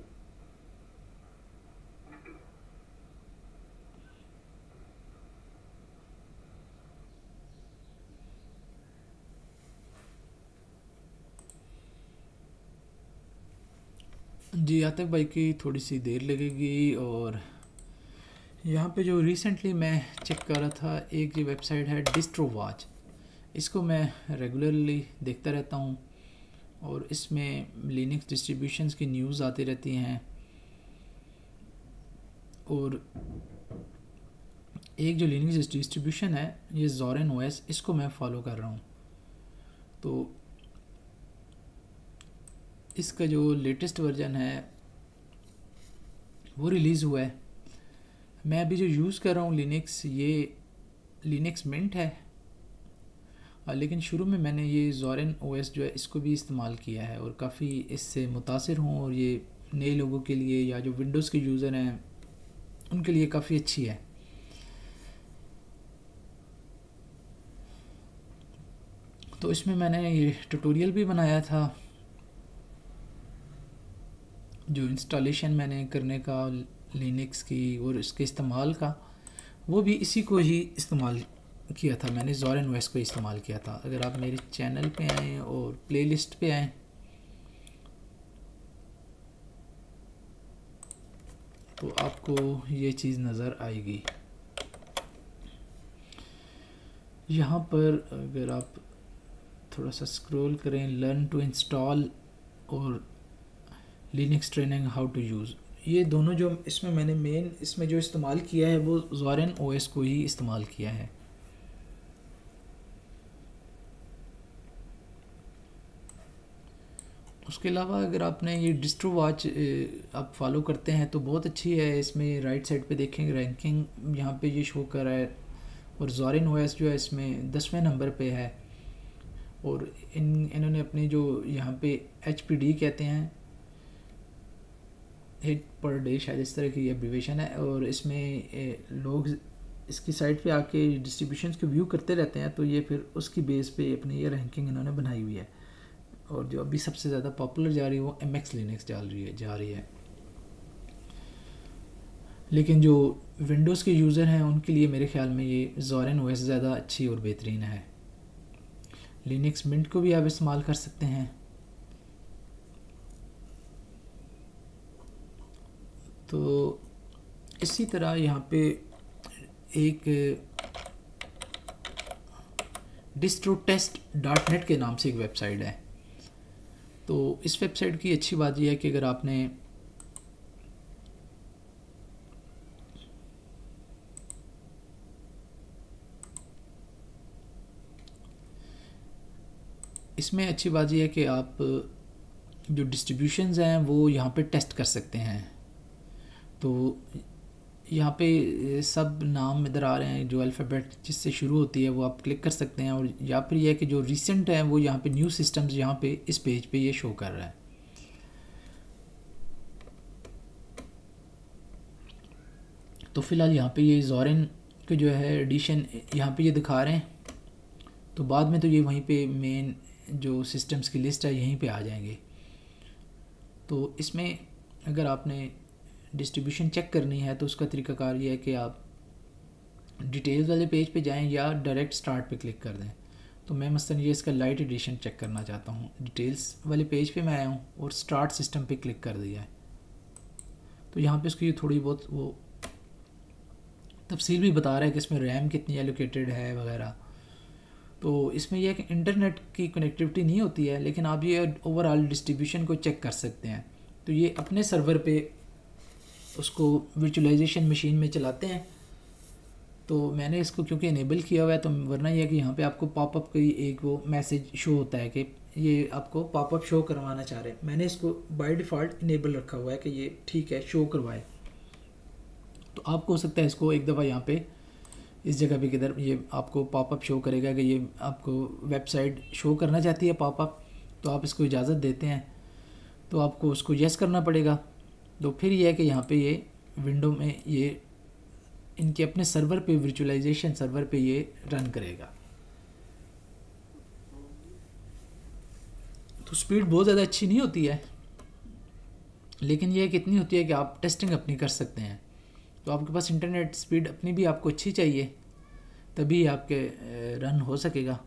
जी आतिफ भाई की थोड़ी सी देर लगेगी। और यहाँ पे जो रिसेंटली मैं चेक कर रहा था, एक ये वेबसाइट है डिस्ट्रोवॉच, इसको मैं रेगुलरली देखता रहता हूँ और इसमें लिनक्स डिस्ट्रीब्यूशंस की न्यूज़ आती रहती हैं। और एक जो लिनक्स डिस्ट्रीब्यूशन है ये ज़ोरेन ओएस, इसको मैं फॉलो कर रहा हूँ। तो इसका जो लेटेस्ट वर्जन है वो रिलीज़ हुआ है। मैं अभी जो यूज़ कर रहा हूँ लिनक्स, ये लिनक्स मिंट है, लेकिन शुरू में मैंने ये ज़ोरेन ओएस जो है इसको भी इस्तेमाल किया है और काफ़ी इससे मुतासिर हूँ। और ये नए लोगों के लिए या जो विंडोज़ के यूज़र हैं उनके लिए काफ़ी अच्छी है। तो इसमें मैंने ये ट्यूटोरियल भी बनाया था, जो इंस्टॉलेशन मैंने करने का लिनक्स की और इसके इस्तेमाल का, वो भी इसी को ही इस्तेमाल किया था मैंने, ज़ोरेन ओएस को इस्तेमाल किया था। अगर आप मेरे चैनल पे आएँ और प्लेलिस्ट पे आएँ तो आपको ये चीज़ नज़र आएगी। यहाँ पर अगर आप थोड़ा सा स्क्रॉल करें, लर्न टू इंस्टॉल और Linux training how to use, ये दोनों जो इसमें मैंने मेन इसमें जो इस्तेमाल किया है वो ज़ोरेन ओएस को ही इस्तेमाल किया है। उसके अलावा अगर आपने ये डिस्ट्रोवॉच आप फॉलो करते हैं तो बहुत अच्छी है। इसमें राइट साइड पे देखेंगे रैंकिंग, यहाँ पे ये शो कर रहा है और Zorin OS जो है इसमें 10वें नंबर पे है। और इन्होंने अपनी जो यहाँ पे HPD कहते हैं, हिट पर डे, शायद इस तरह की एब्रीवेशन है, और इसमें लोग इसकी साइट पे आके डिस्ट्रीब्यूशंस को व्यू करते रहते हैं, तो ये फिर उसकी बेस पे अपनी ये रैंकिंग इन्होंने बनाई हुई है। और जो अभी सबसे ज़्यादा पॉपुलर जा रही है वो MX Linux जा रही है। लेकिन जो विंडोज़ के यूज़र हैं उनके लिए मेरे ख्याल में ये Zorin OS ज़्यादा अच्छी और बेहतरीन है। लिनक्स मिंट को भी आप इस्तेमाल कर सकते हैं। तो इसी तरह यहाँ पे एक distrotest.net के नाम से एक वेबसाइट है। तो इस वेबसाइट की अच्छी बात यह है कि अगर आपने इसमें अच्छी बात यह है कि आप जो डिस्ट्रीब्यूशंस हैं वो यहाँ पे टेस्ट कर सकते हैं। तो यहाँ पे सब नाम इधर आ रहे हैं, जो अल्फ़ाबेट जिससे शुरू होती है वो आप क्लिक कर सकते हैं। और या फिर यह है कि जो रिसेंट है वो यहाँ पे न्यू सिस्टम्स यहाँ पे इस पेज पे ये शो कर रहा है। तो फ़िलहाल यहाँ पे ये Zorin के जो है एडिशन यहाँ पे ये दिखा रहे हैं। तो बाद में तो ये वहीं पे मेन जो सिस्टम्स की लिस्ट है यहीं पे आ जाएंगे। तो इसमें अगर आपने डिस्ट्रीब्यूशन चेक करनी है तो उसका तरीकाकार ये है कि आप डिटेल्स वाले पेज पे जाएं या डायरेक्ट स्टार्ट पे क्लिक कर दें। तो मैं मसलन ये इसका लाइट एडिशन चेक करना चाहता हूँ। डिटेल्स वाले पेज पे मैं आया हूँ और स्टार्ट सिस्टम पे क्लिक कर दिया है। तो यहाँ पे इसको ये थोड़ी बहुत वो तफसील भी बता रहा है कि इसमें रैम कितनी एलोकेटेड है वगैरह। तो इसमें यह है कि इंटरनेट की कनेक्टिविटी नहीं होती है, लेकिन आप ये ओवरऑल डिस्ट्रीब्यूशन को चेक कर सकते हैं। तो ये अपने सर्वर पे उसको वर्चुअलाइजेशन मशीन में चलाते हैं। तो मैंने इसको क्योंकि इनेबल किया हुआ है, तो वरना यह है कि यहाँ पे आपको पॉपअप की एक वो मैसेज शो होता है कि ये आपको पॉपअप शो करवाना चाह रहे हैं। मैंने इसको बाय डिफ़ॉल्ट इनेबल रखा हुआ है कि ये ठीक है शो करवाए। तो आपको हो सकता है इसको एक दफ़ा यहाँ पे इस जगह पे किधर ये आपको पॉपअप शो करेगा कि ये आपको वेबसाइट शो करना चाहती है पॉपअप, तो आप इसको इजाज़त देते हैं। तो आपको उसको यस करना पड़ेगा। तो फिर ये है कि यहाँ पे ये विंडो में ये इनके अपने सर्वर पे वर्चुअलाइजेशन सर्वर पे ये रन करेगा। तो स्पीड बहुत ज़्यादा अच्छी नहीं होती है, लेकिन ये कितनी होती है कि आप टेस्टिंग अपनी कर सकते हैं। तो आपके पास इंटरनेट स्पीड अपनी भी आपको अच्छी चाहिए, तभी आपके रन हो सकेगा।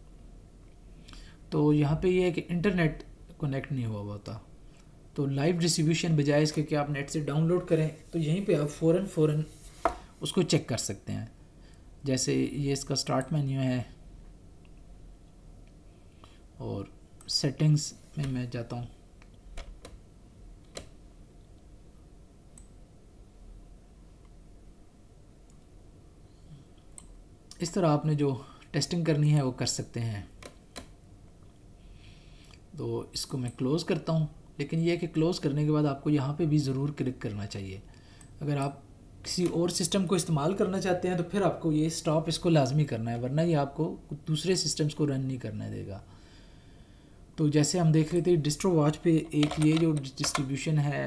तो यहाँ पे ये है कि इंटरनेट कनेक्ट नहीं हुआ होता, तो लाइव डिस्ट्रीब्यूशन बजाय इसके कि आप नेट से डाउनलोड करें, तो यहीं पे आप फ़ौरन उसको चेक कर सकते हैं। जैसे ये इसका स्टार्ट मेन्यू है और सेटिंग्स में मैं जाता हूँ। इस तरह आपने जो टेस्टिंग करनी है वो कर सकते हैं। तो इसको मैं क्लोज़ करता हूँ, लेकिन यह है कि क्लोज़ करने के बाद आपको यहाँ पे भी ज़रूर क्लिक करना चाहिए। अगर आप किसी और सिस्टम को इस्तेमाल करना चाहते हैं तो फिर आपको ये स्टॉप इसको लाजमी करना है, वरना ये आपको दूसरे सिस्टम्स को रन नहीं करने देगा। तो जैसे हम देख रहे थे डिस्ट्रो वॉच पे एक ये जो डिस्ट्रीब्यूशन है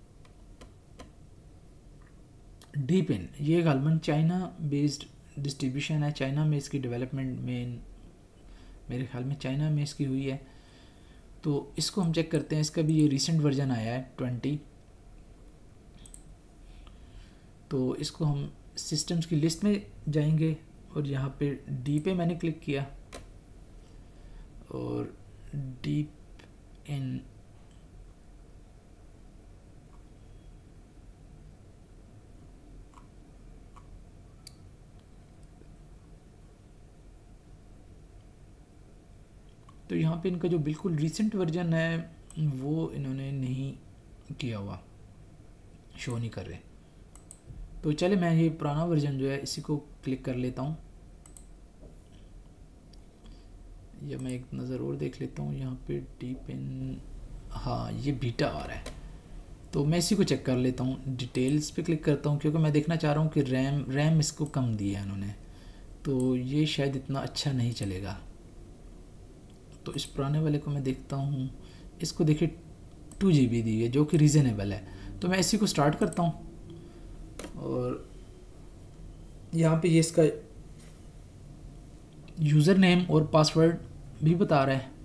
डीपिन, ये गालमन चाइना बेस्ड डिस्ट्रीब्यूशन है। चाइना में इसकी डेवलपमेंट मेरे ख्याल में चाइना में इसकी हुई है। तो इसको हम चेक करते हैं। इसका भी ये रिसेंट वर्जन आया है 20। तो इसको हम सिस्टम्स की लिस्ट में जाएंगे और यहाँ पे डी पे मैंने क्लिक किया और डीप इन तो यहाँ पे इनका जो बिल्कुल रिसेंट वर्जन है वो इन्होंने नहीं किया हुआ, शो नहीं कर रहे। तो चले मैं ये पुराना वर्जन जो है इसी को क्लिक कर लेता हूँ, या मैं एक नज़र और देख लेता हूँ यहाँ पे डीप इन। हाँ, ये बीटा आ रहा है, तो मैं इसी को चेक कर लेता हूँ। डिटेल्स पे क्लिक करता हूँ क्योंकि मैं देखना चाह रहा हूँ कि रैम इसको कम दी है इन्होंने। तो ये शायद इतना अच्छा नहीं चलेगा। तो इस पुराने वाले को मैं देखता हूँ, इसको देखिए 2 GB दी है जो कि रीज़नेबल है। तो मैं इसी को स्टार्ट करता हूँ और यहाँ पे ये इसका यूज़र नेम और पासवर्ड भी बता रहा है।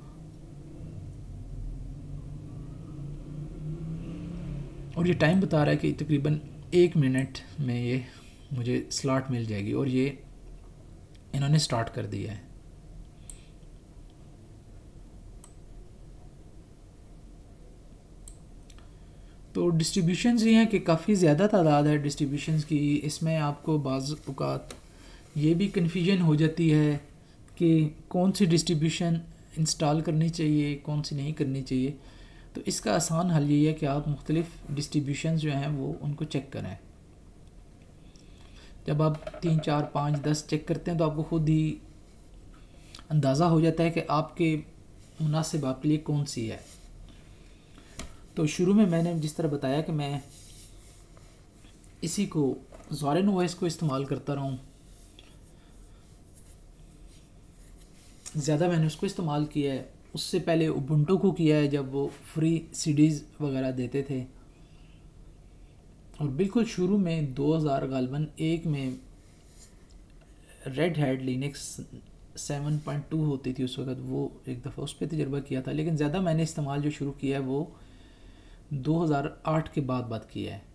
और ये टाइम बता रहा है कि तकरीबन 1 मिनट में ये मुझे स्लॉट मिल जाएगी, और ये इन्होंने स्टार्ट कर दिया है। तो डिस्ट्रीब्यूशंस ये हैं कि काफ़ी ज़्यादा तादाद है डिस्ट्रीब्यूशंस की। इसमें आपको बाज़ औक़ात ये भी कन्फ्यूजन हो जाती है कि कौन सी डिस्ट्रीब्यूशन इंस्टॉल करनी चाहिए, कौन सी नहीं करनी चाहिए। तो इसका आसान हल ये है कि आप मुख्तलिफ़ डिस्ट्रीब्यूशंस जो हैं वो उनको चेक करें। जब आप 3, 4, 5, 10 चेक करते हैं तो आपको ख़ुद ही अंदाज़ा हो जाता है कि आपके मुनासिब आपके लिए कौन सी है। तो शुरू में मैंने जिस तरह बताया कि मैं इसी को ज़ोरिन ओएस को इस्तेमाल करता रहा हूँ, ज़्यादा मैंने उसको इस्तेमाल किया है। उससे पहले उबुंटू को किया है जब वो फ्री सीडीज़ वगैरह देते थे। और बिल्कुल शुरू में 2000 गालबन 1 में रेड हैट लिनक्स 7.2 होती थी उस वक़्त, वो एक दफ़ा उस पर तजर्बा किया था। लेकिन ज़्यादा मैंने इस्तेमाल जो शुरू किया है वो 2008 के बाद किया है।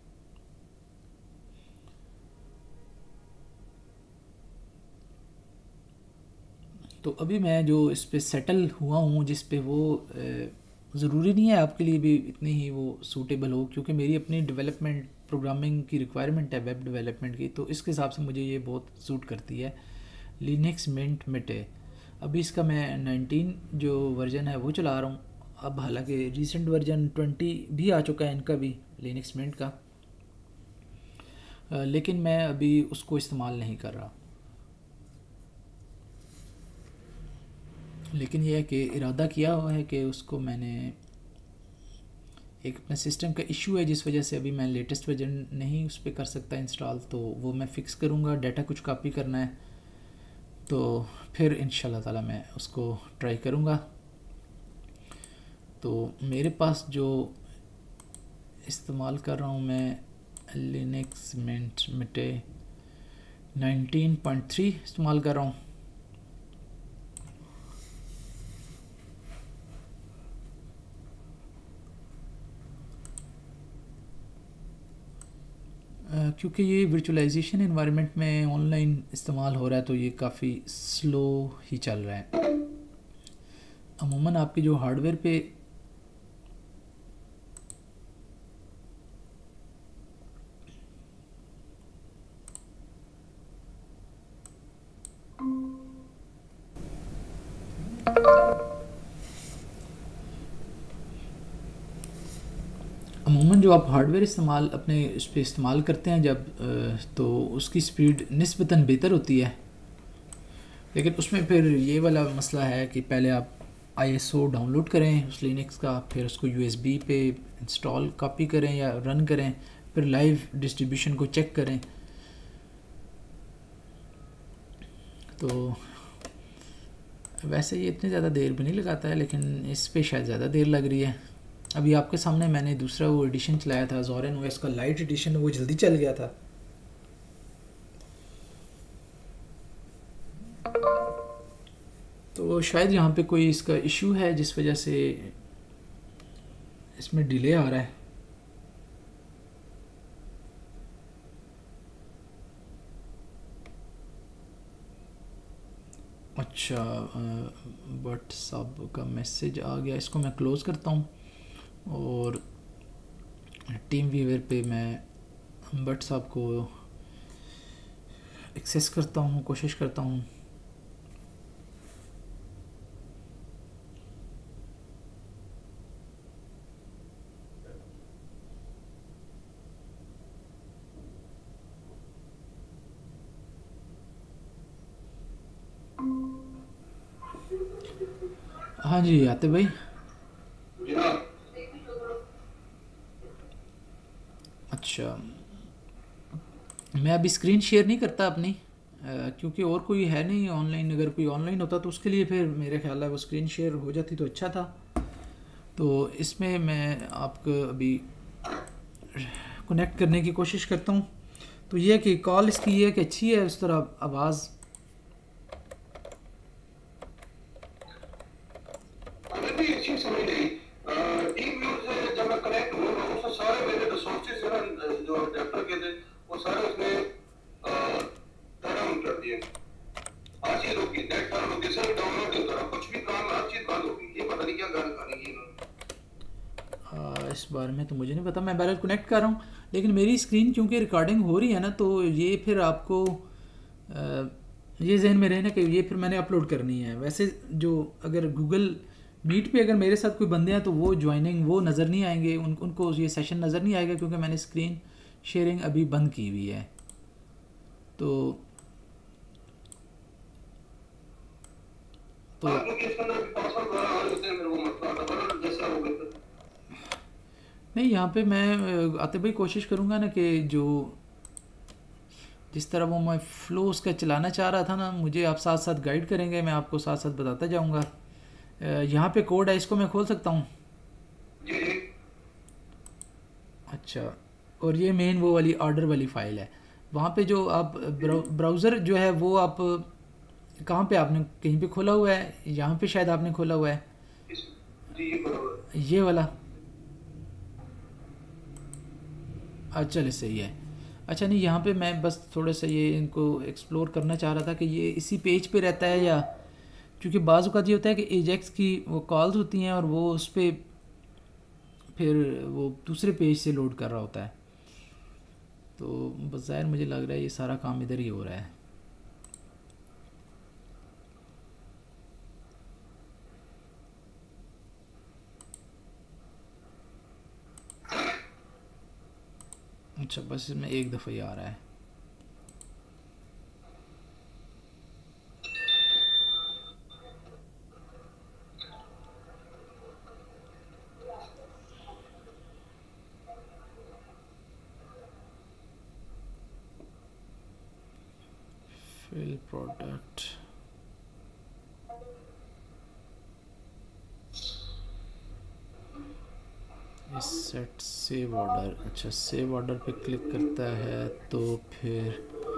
तो अभी मैं जो इस पे सेटल हुआ हूँ, जिस पे वो ज़रूरी नहीं है आपके लिए भी इतनी ही वो सूटेबल हो, क्योंकि मेरी अपनी डेवलपमेंट प्रोग्रामिंग की रिक्वायरमेंट है, वेब डेवलपमेंट की, तो इसके हिसाब से मुझे ये बहुत सूट करती है। लिनक्स मिंट मिटे, अभी इसका मैं 19 जो वर्जन है वो चला रहा हूँ। अब हालांकि रिसेंट वर्जन 20 भी आ चुका है इनका भी, लिनक्स मिंट का, लेकिन मैं अभी उसको इस्तेमाल नहीं कर रहा। लेकिन यह है कि इरादा किया हुआ है कि उसको मैंने एक अपने सिस्टम का इशू है जिस वजह से अभी मैं लेटेस्ट वर्जन नहीं उस पर कर सकता इंस्टॉल, तो वो मैं फ़िक्स करूँगा। डाटा कुछ कॉपी करना है तो फिर इंशाल्लाह ताला मैं उसको ट्राई करूँगा। तो मेरे पास जो इस्तेमाल कर रहा हूँ मैं लिनक्स मिंट मिटे 19.3 इस्तेमाल कर रहा हूँ। क्योंकि ये वर्चुअलाइजेशन एनवायरनमेंट में ऑनलाइन इस्तेमाल हो रहा है तो ये काफ़ी स्लो ही चल रहा है। अमूमन आपके जो हार्डवेयर पे जो आप हार्डवेयर इस्तेमाल अपने इस पर इस्तेमाल करते हैं जब, तो उसकी स्पीड निस्बतन बेहतर होती है। लेकिन उसमें फिर ये वाला मसला है कि पहले आप ISO डाउनलोड करें उस लिनक्स का, फिर उसको USB पे इंस्टॉल कॉपी करें या रन करें, फिर लाइव डिस्ट्रीब्यूशन को चेक करें। तो वैसे ये इतनी ज़्यादा देर भी नहीं लगाता है, लेकिन इस पे शायद ज़्यादा देर लग रही है। अभी आपके सामने मैंने दूसरा वो एडिशन चलाया था ज़ोरिन ओएस का लाइट एडिशन, वो जल्दी चल गया था। तो शायद यहाँ पे कोई इसका इशू है जिस वजह से इसमें डिले आ रहा है। अच्छा, व्हाट्सएप का मैसेज आ गया, इसको मैं क्लोज़ करता हूँ और टीम व्यूअर पे मैं व्हाट्सएप को एक्सेस करता हूँ, कोशिश करता हूँ। हाँ जी आते भाई। अच्छा, मैं अभी स्क्रीन शेयर नहीं करता अपनी, क्योंकि और कोई है नहीं ऑनलाइन। अगर कोई ऑनलाइन होता तो उसके लिए फिर मेरे ख्याल है वो स्क्रीन शेयर हो जाती तो अच्छा था। तो इसमें मैं आपको अभी कनेक्ट करने की कोशिश करता हूँ। तो ये है कि कॉल इसकी ये है कि अच्छी है, उस तरह आवाज़ हमें भी एक चीज समझ नहीं टीम व्यूज से जब मैं कनेक्ट हुआ ना उसमें सारे मेरे रिसोर्सेज जो अडेप्टर के थे वो सारे उसने डाउन कर दिए। हर चीज होगी नेट हर लोकेशन डाउनलोड नहीं होता कुछ भी काम हर चीज बंद होगी। ये पता नहीं क्या गाना गाने की इस बारे में तो मुझे नहीं पता। मैं बहरहाल कनेक्ट कर रहा हूँ, लेकिन मेरी स्क्रीन क्योंकि रिकॉर्डिंग हो रही है ना, तो ये फिर आपको ये जहन में रहे ना कि ये फिर मैंने अपलोड करनी है। वैसे जो अगर गूगल मीट पे अगर मेरे साथ कोई बंदे हैं तो वो ज्वाइनिंग वो नज़र नहीं आएंगे, उनको ये सेशन नज़र नहीं आएगा क्योंकि मैंने स्क्रीन शेयरिंग अभी बंद की हुई है। तो नहीं, यहाँ पे मैं आते भाई कोशिश करूँगा ना कि जो जिस तरह वो मैं फ़्लो उसका चलाना चाह रहा था ना, मुझे आप साथ साथ गाइड करेंगे, मैं आपको साथ साथ बताता जाऊँगा। यहाँ पे कोड है, इसको मैं खोल सकता हूँ। अच्छा, और ये मेन वो वाली ऑर्डर वाली फ़ाइल है। वहाँ पे जो आप ब्राउज़र जो है वो आप कहाँ पे आपने कहीं पे खोला हुआ है? यहाँ पे शायद आपने खोला हुआ है ये वाला। अच्छा चलिए सही है। अच्छा नहीं, यहाँ पे मैं बस थोड़ा सा ये इनको एक्सप्लोर करना चाह रहा था कि ये इसी पेज पे रहता है या, क्योंकि बाज़ औक़ात ये होता है कि एजेक्स की वो कॉल्स होती हैं और वो उस पर फिर वो दूसरे पेज से लोड कर रहा होता है। तो बज़ाहिर मुझे लग रहा है ये सारा काम इधर ही हो रहा है। अच्छा बस इसमें एक दफ़ा ही आ रहा है। Fill product set save order. अच्छा सेव ऑर्डर पे क्लिक करता है तो फिर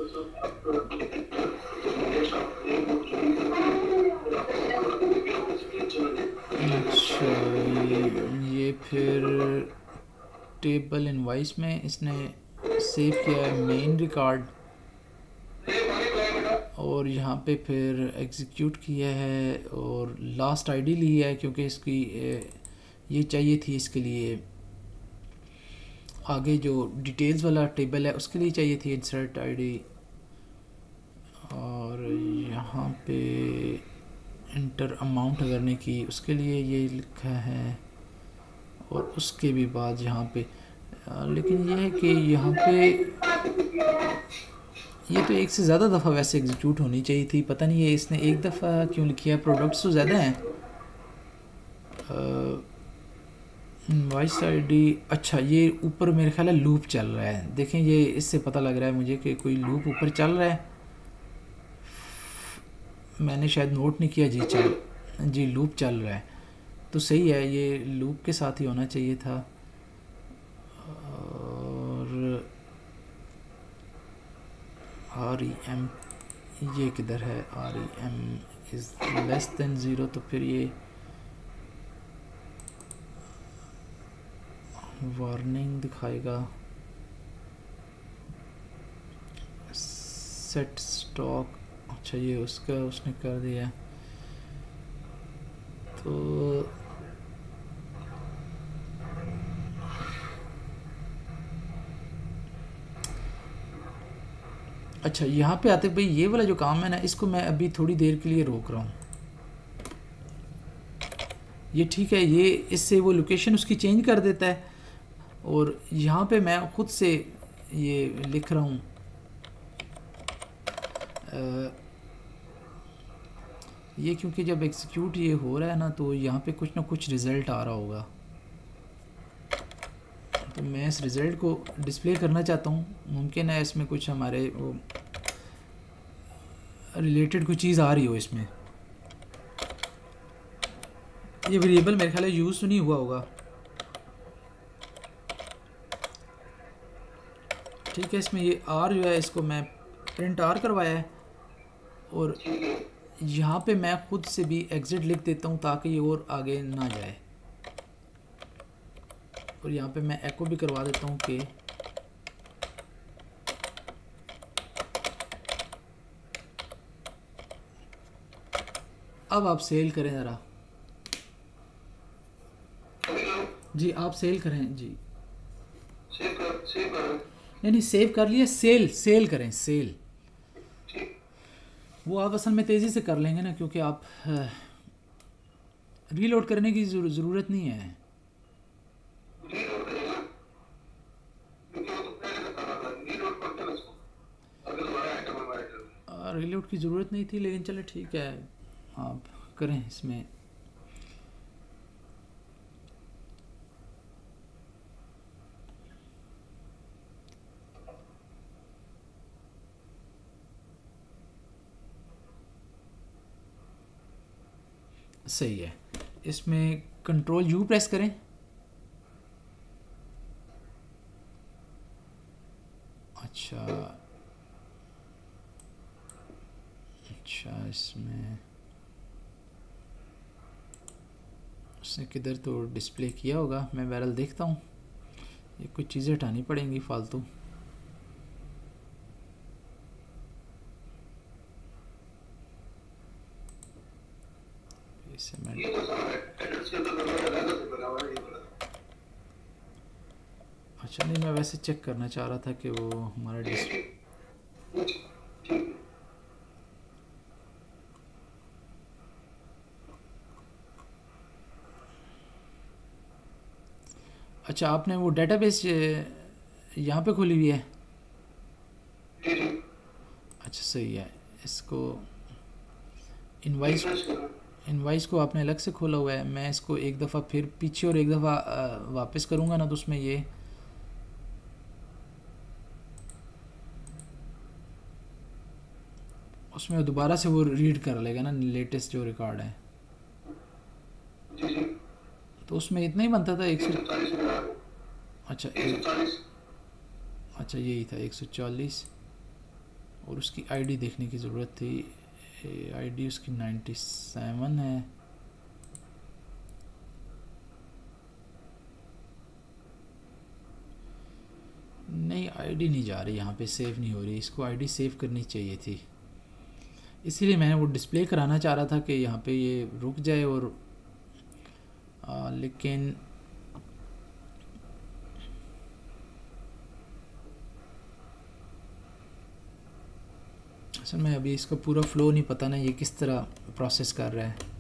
अच्छा ये फिर टेबल इनवाइस में इसने सेव किया है मेन रिकॉर्ड, और यहाँ पे फिर एग्जीक्यूट किया है और लास्ट आईडी ली है क्योंकि इसकी ये चाहिए थी इसके लिए आगे जो डिटेल्स वाला टेबल है उसके लिए चाहिए थी इंसर्ट आईडी। और यहाँ पे इंटर अमाउंट करने की उसके लिए ये लिखा है, और उसके भी बाद यहाँ पे लेकिन ये है कि यहाँ पे ये तो एक से ज़्यादा दफ़ा वैसे एग्जीक्यूट होनी चाहिए थी। पता नहीं है इसने एक दफ़ा क्यों लिखी है। प्रोडक्ट्स तो ज़्यादा हैं। Invoice ID. अच्छा ये ऊपर मेरे ख्याल है लूप चल रहा है। देखें ये इससे पता लग रहा है मुझे कि कोई लूप ऊपर चल रहा है। मैंने शायद नोट नहीं किया। जी लूप चल रहा है तो सही है, ये लूप के साथ ही होना चाहिए था। और REM ये किधर है? REM इज़ लेस देन 0, तो फिर ये वार्निंग दिखाएगा। Set stock. अच्छा ये उसका उसने कर दिया। तो अच्छा यहाँ पे आते भाई ये वाला जो काम है ना, इसको मैं अभी थोड़ी देर के लिए रोक रहा हूँ। ये ठीक है, ये इससे वो लोकेशन उसकी चेंज कर देता है, और यहाँ पे मैं ख़ुद से ये लिख रहा हूँ ये क्योंकि जब एग्जीक्यूट ये हो रहा है ना तो यहाँ पे कुछ ना कुछ रिज़ल्ट आ रहा होगा, तो मैं इस रिज़ल्ट को डिस्प्ले करना चाहता हूँ। मुमकिन है इसमें कुछ हमारे वो रिलेटेड कोई चीज़ आ रही हो इसमें। ये वेरिएबल मेरे ख्याल है यूज़ तो नहीं हुआ होगा। ठीक है, इसमें ये आर जो है इसको मैं प्रिंट आर करवाया है, और ठीक है। यहाँ पे मैं खुद से भी एग्जिट लिख देता हूँ ताकि ये और आगे ना जाए, और यहाँ पे मैं एको भी करवा देता हूँ कि अब आप सेल करें ज़रा। अभी करो। जी आप सेल करें जी। सेव कर। नहीं नहीं, सेव कर लिया, सेल सेल करें, सेल। ठीक। वो आप असल में तेज़ी से कर लेंगे ना, क्योंकि आप रीलोड करने की ज़रूरत नहीं है। रीलोड करेगा क्योंकि वो तो पहले से कर रहा था। रीलोड करते ना उसको, अगर दोबारा आइटम हमारा आइटम। रीलोड की ज़रूरत नहीं थी, लेकिन चलो ठीक है, आप करें इसमें। सही है, इसमें कंट्रोल यू प्रेस करें। अच्छा अच्छा, इसमें उसने किधर तो डिस्प्ले किया होगा, मैं बैरल देखता हूँ। ये कुछ चीज़ें हटानी पड़ेंगी फालतू। इसे मैं ये तो सारा एडिट्स के अंदर करना है, अलग से बना हुआ है ये वाला। अच्छा नहीं, मैं वैसे चेक करना चाह रहा था कि वो हमारा डिस्प्ले। ठीक। अच्छा, आपने वो डेटाबेस यहाँ पे खोली हुई है? ठीक। अच्छा सही है, इसको इनवाइस को आपने अलग से खोला हुआ है। मैं इसको एक दफ़ा फिर पीछे और एक दफ़ा वापस करूँगा ना, तो उसमें ये उसमें दोबारा से वो रीड कर लेगा ना लेटेस्ट जो रिकॉर्ड है। जी। तो उसमें इतना ही बनता था 100। 140 में अच्छा 140। अच्छा यही था 140, और उसकी आईडी देखने की ज़रूरत थी। आईडी उसकी 97 है। नहीं, आईडी नहीं जा रही यहाँ पे, सेव नहीं हो रही। इसको आईडी सेव करनी चाहिए थी, इसीलिए मैंने वो डिस्प्ले कराना चाह रहा था कि यहाँ पे ये रुक जाए। और लेकिन असल में अभी इसका पूरा फ्लो नहीं पता ना, ये किस तरह प्रोसेस कर रहा है।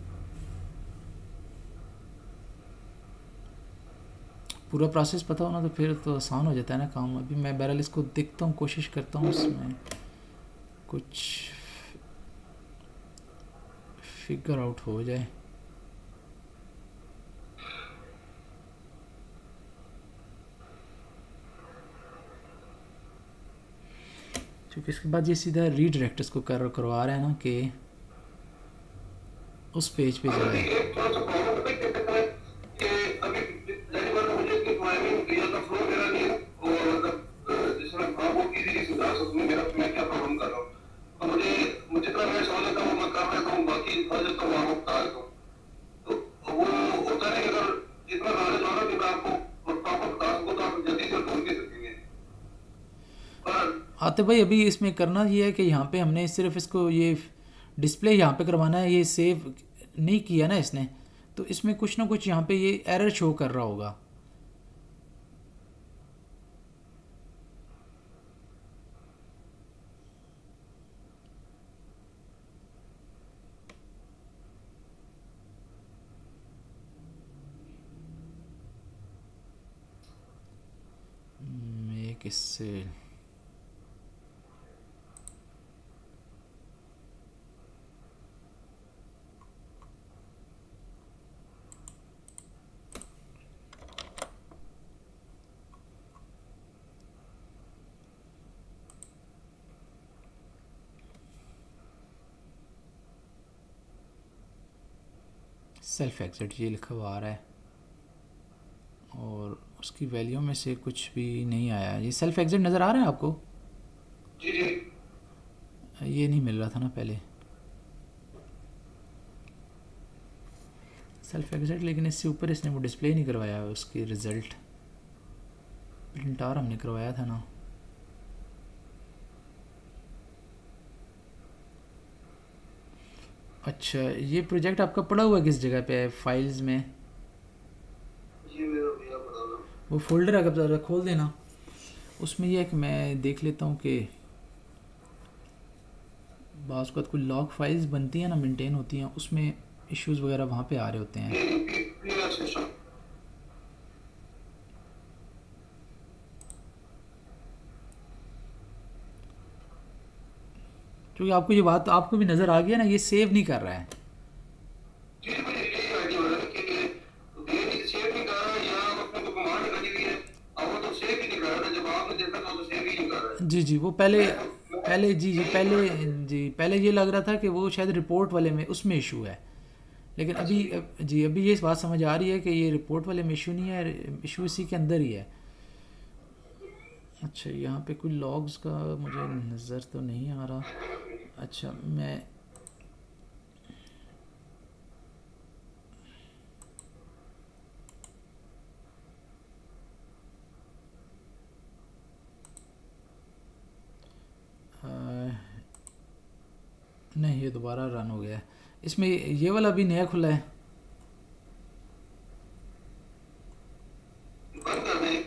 पूरा प्रोसेस पता हो ना तो फिर तो आसान हो जाता है ना काम। अभी मैं बहरहाल इसको देखता हूँ, कोशिश करता हूँ इसमें कुछ फिगर आउट हो जाए। क्योंकि इसके बाद ये सीधा रीडायरेक्ट को करवा रहा है ना कि उस पेज पे जाए। आते भाई, अभी इसमें करना ये है कि यहाँ पे हमने सिर्फ इसको ये डिस्प्ले यहाँ पे करवाना है। ये सेव नहीं किया ना इसने, तो इसमें कुछ ना कुछ यहाँ पे ये एरर शो कर रहा होगा। एक इससे सेल्फ एग्जिट ये लिखा हुआ आ रहा है और उसकी वैल्यू में से कुछ भी नहीं आया। ये सेल्फ एग्जिट नज़र आ रहा है आपको? जी जी। ये नहीं मिल रहा था ना पहले सेल्फ एग्जिट, लेकिन इससे ऊपर इसने वो डिस्प्ले नहीं करवाया उसकी रिज़ल्ट। प्रिंट आर हमने करवाया था ना। अच्छा, ये प्रोजेक्ट आपका पड़ा हुआ किस जगह पे है फाइल्स में? ये मेरा भैया पड़ा हुआ। वो फोल्डर अगर ज़रा खोल देना, उसमें यह है कि मैं देख लेता हूँ कि बाज़ वक़्त कोई लॉग फाइल्स बनती हैं ना, मेंटेन होती हैं, उसमें इश्यूज़ वगैरह वहाँ पे आ रहे होते हैं। ये सिस्टम क्योंकि आपको ये बात आपको भी नज़र आ गया ना, ये सेव नहीं कर रहा है। जी मुझे यही आइडिया हो रहा है कि ये सेव नहीं कर रहा है या उसमें कोई कमांड लगी हुई है और वो तो सेव ही नहीं कर रहा था। जब आपने देखा तो सेव ही नहीं कर रहा है। जी जी, वो पहले मैं पहले पहले ये लग रहा था कि वो शायद रिपोर्ट वाले में उसमें इशू है, लेकिन अच्छा अभी जी। जी अभी ये बात समझ आ रही है कि ये रिपोर्ट वाले में इशू नहीं है, इशू इसी के अंदर ही है। अच्छा, यहाँ पे कोई लॉग्स का मुझे नज़र तो नहीं आ रहा। अच्छा, मैं अ, नहीं, ये दोबारा रन हो गया है। इसमें ये वाला भी नया खुला है। बंद कर दें।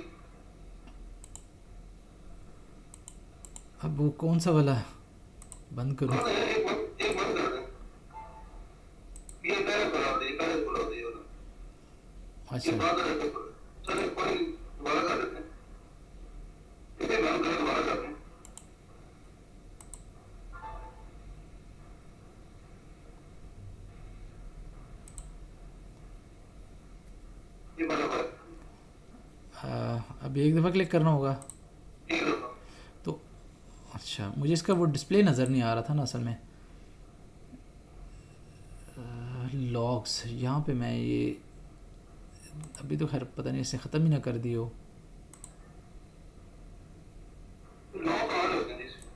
अब वो कौन सा वाला बंद करूँ? हाँ एक बंद कर दें। ये पहले खुला दे, पहले खुला दे वाला। ये अच्छा बाद में चलिए कोई दोबारा कर देते हैं। इसे बंद कर दोबारा करते हैं। ये बराबर अब एक दफ़ा क्लिक करना होगा ठीक है। तो। अच्छा, मुझे इसका वो डिस्प्ले नज़र नहीं आ रहा था ना असल में। लॉग्स यहाँ पे मैं ये अभी तो खैर पता नहीं इसे ख़त्म ही ना कर दी हो। लॉक ऑन होते हैं इसमें।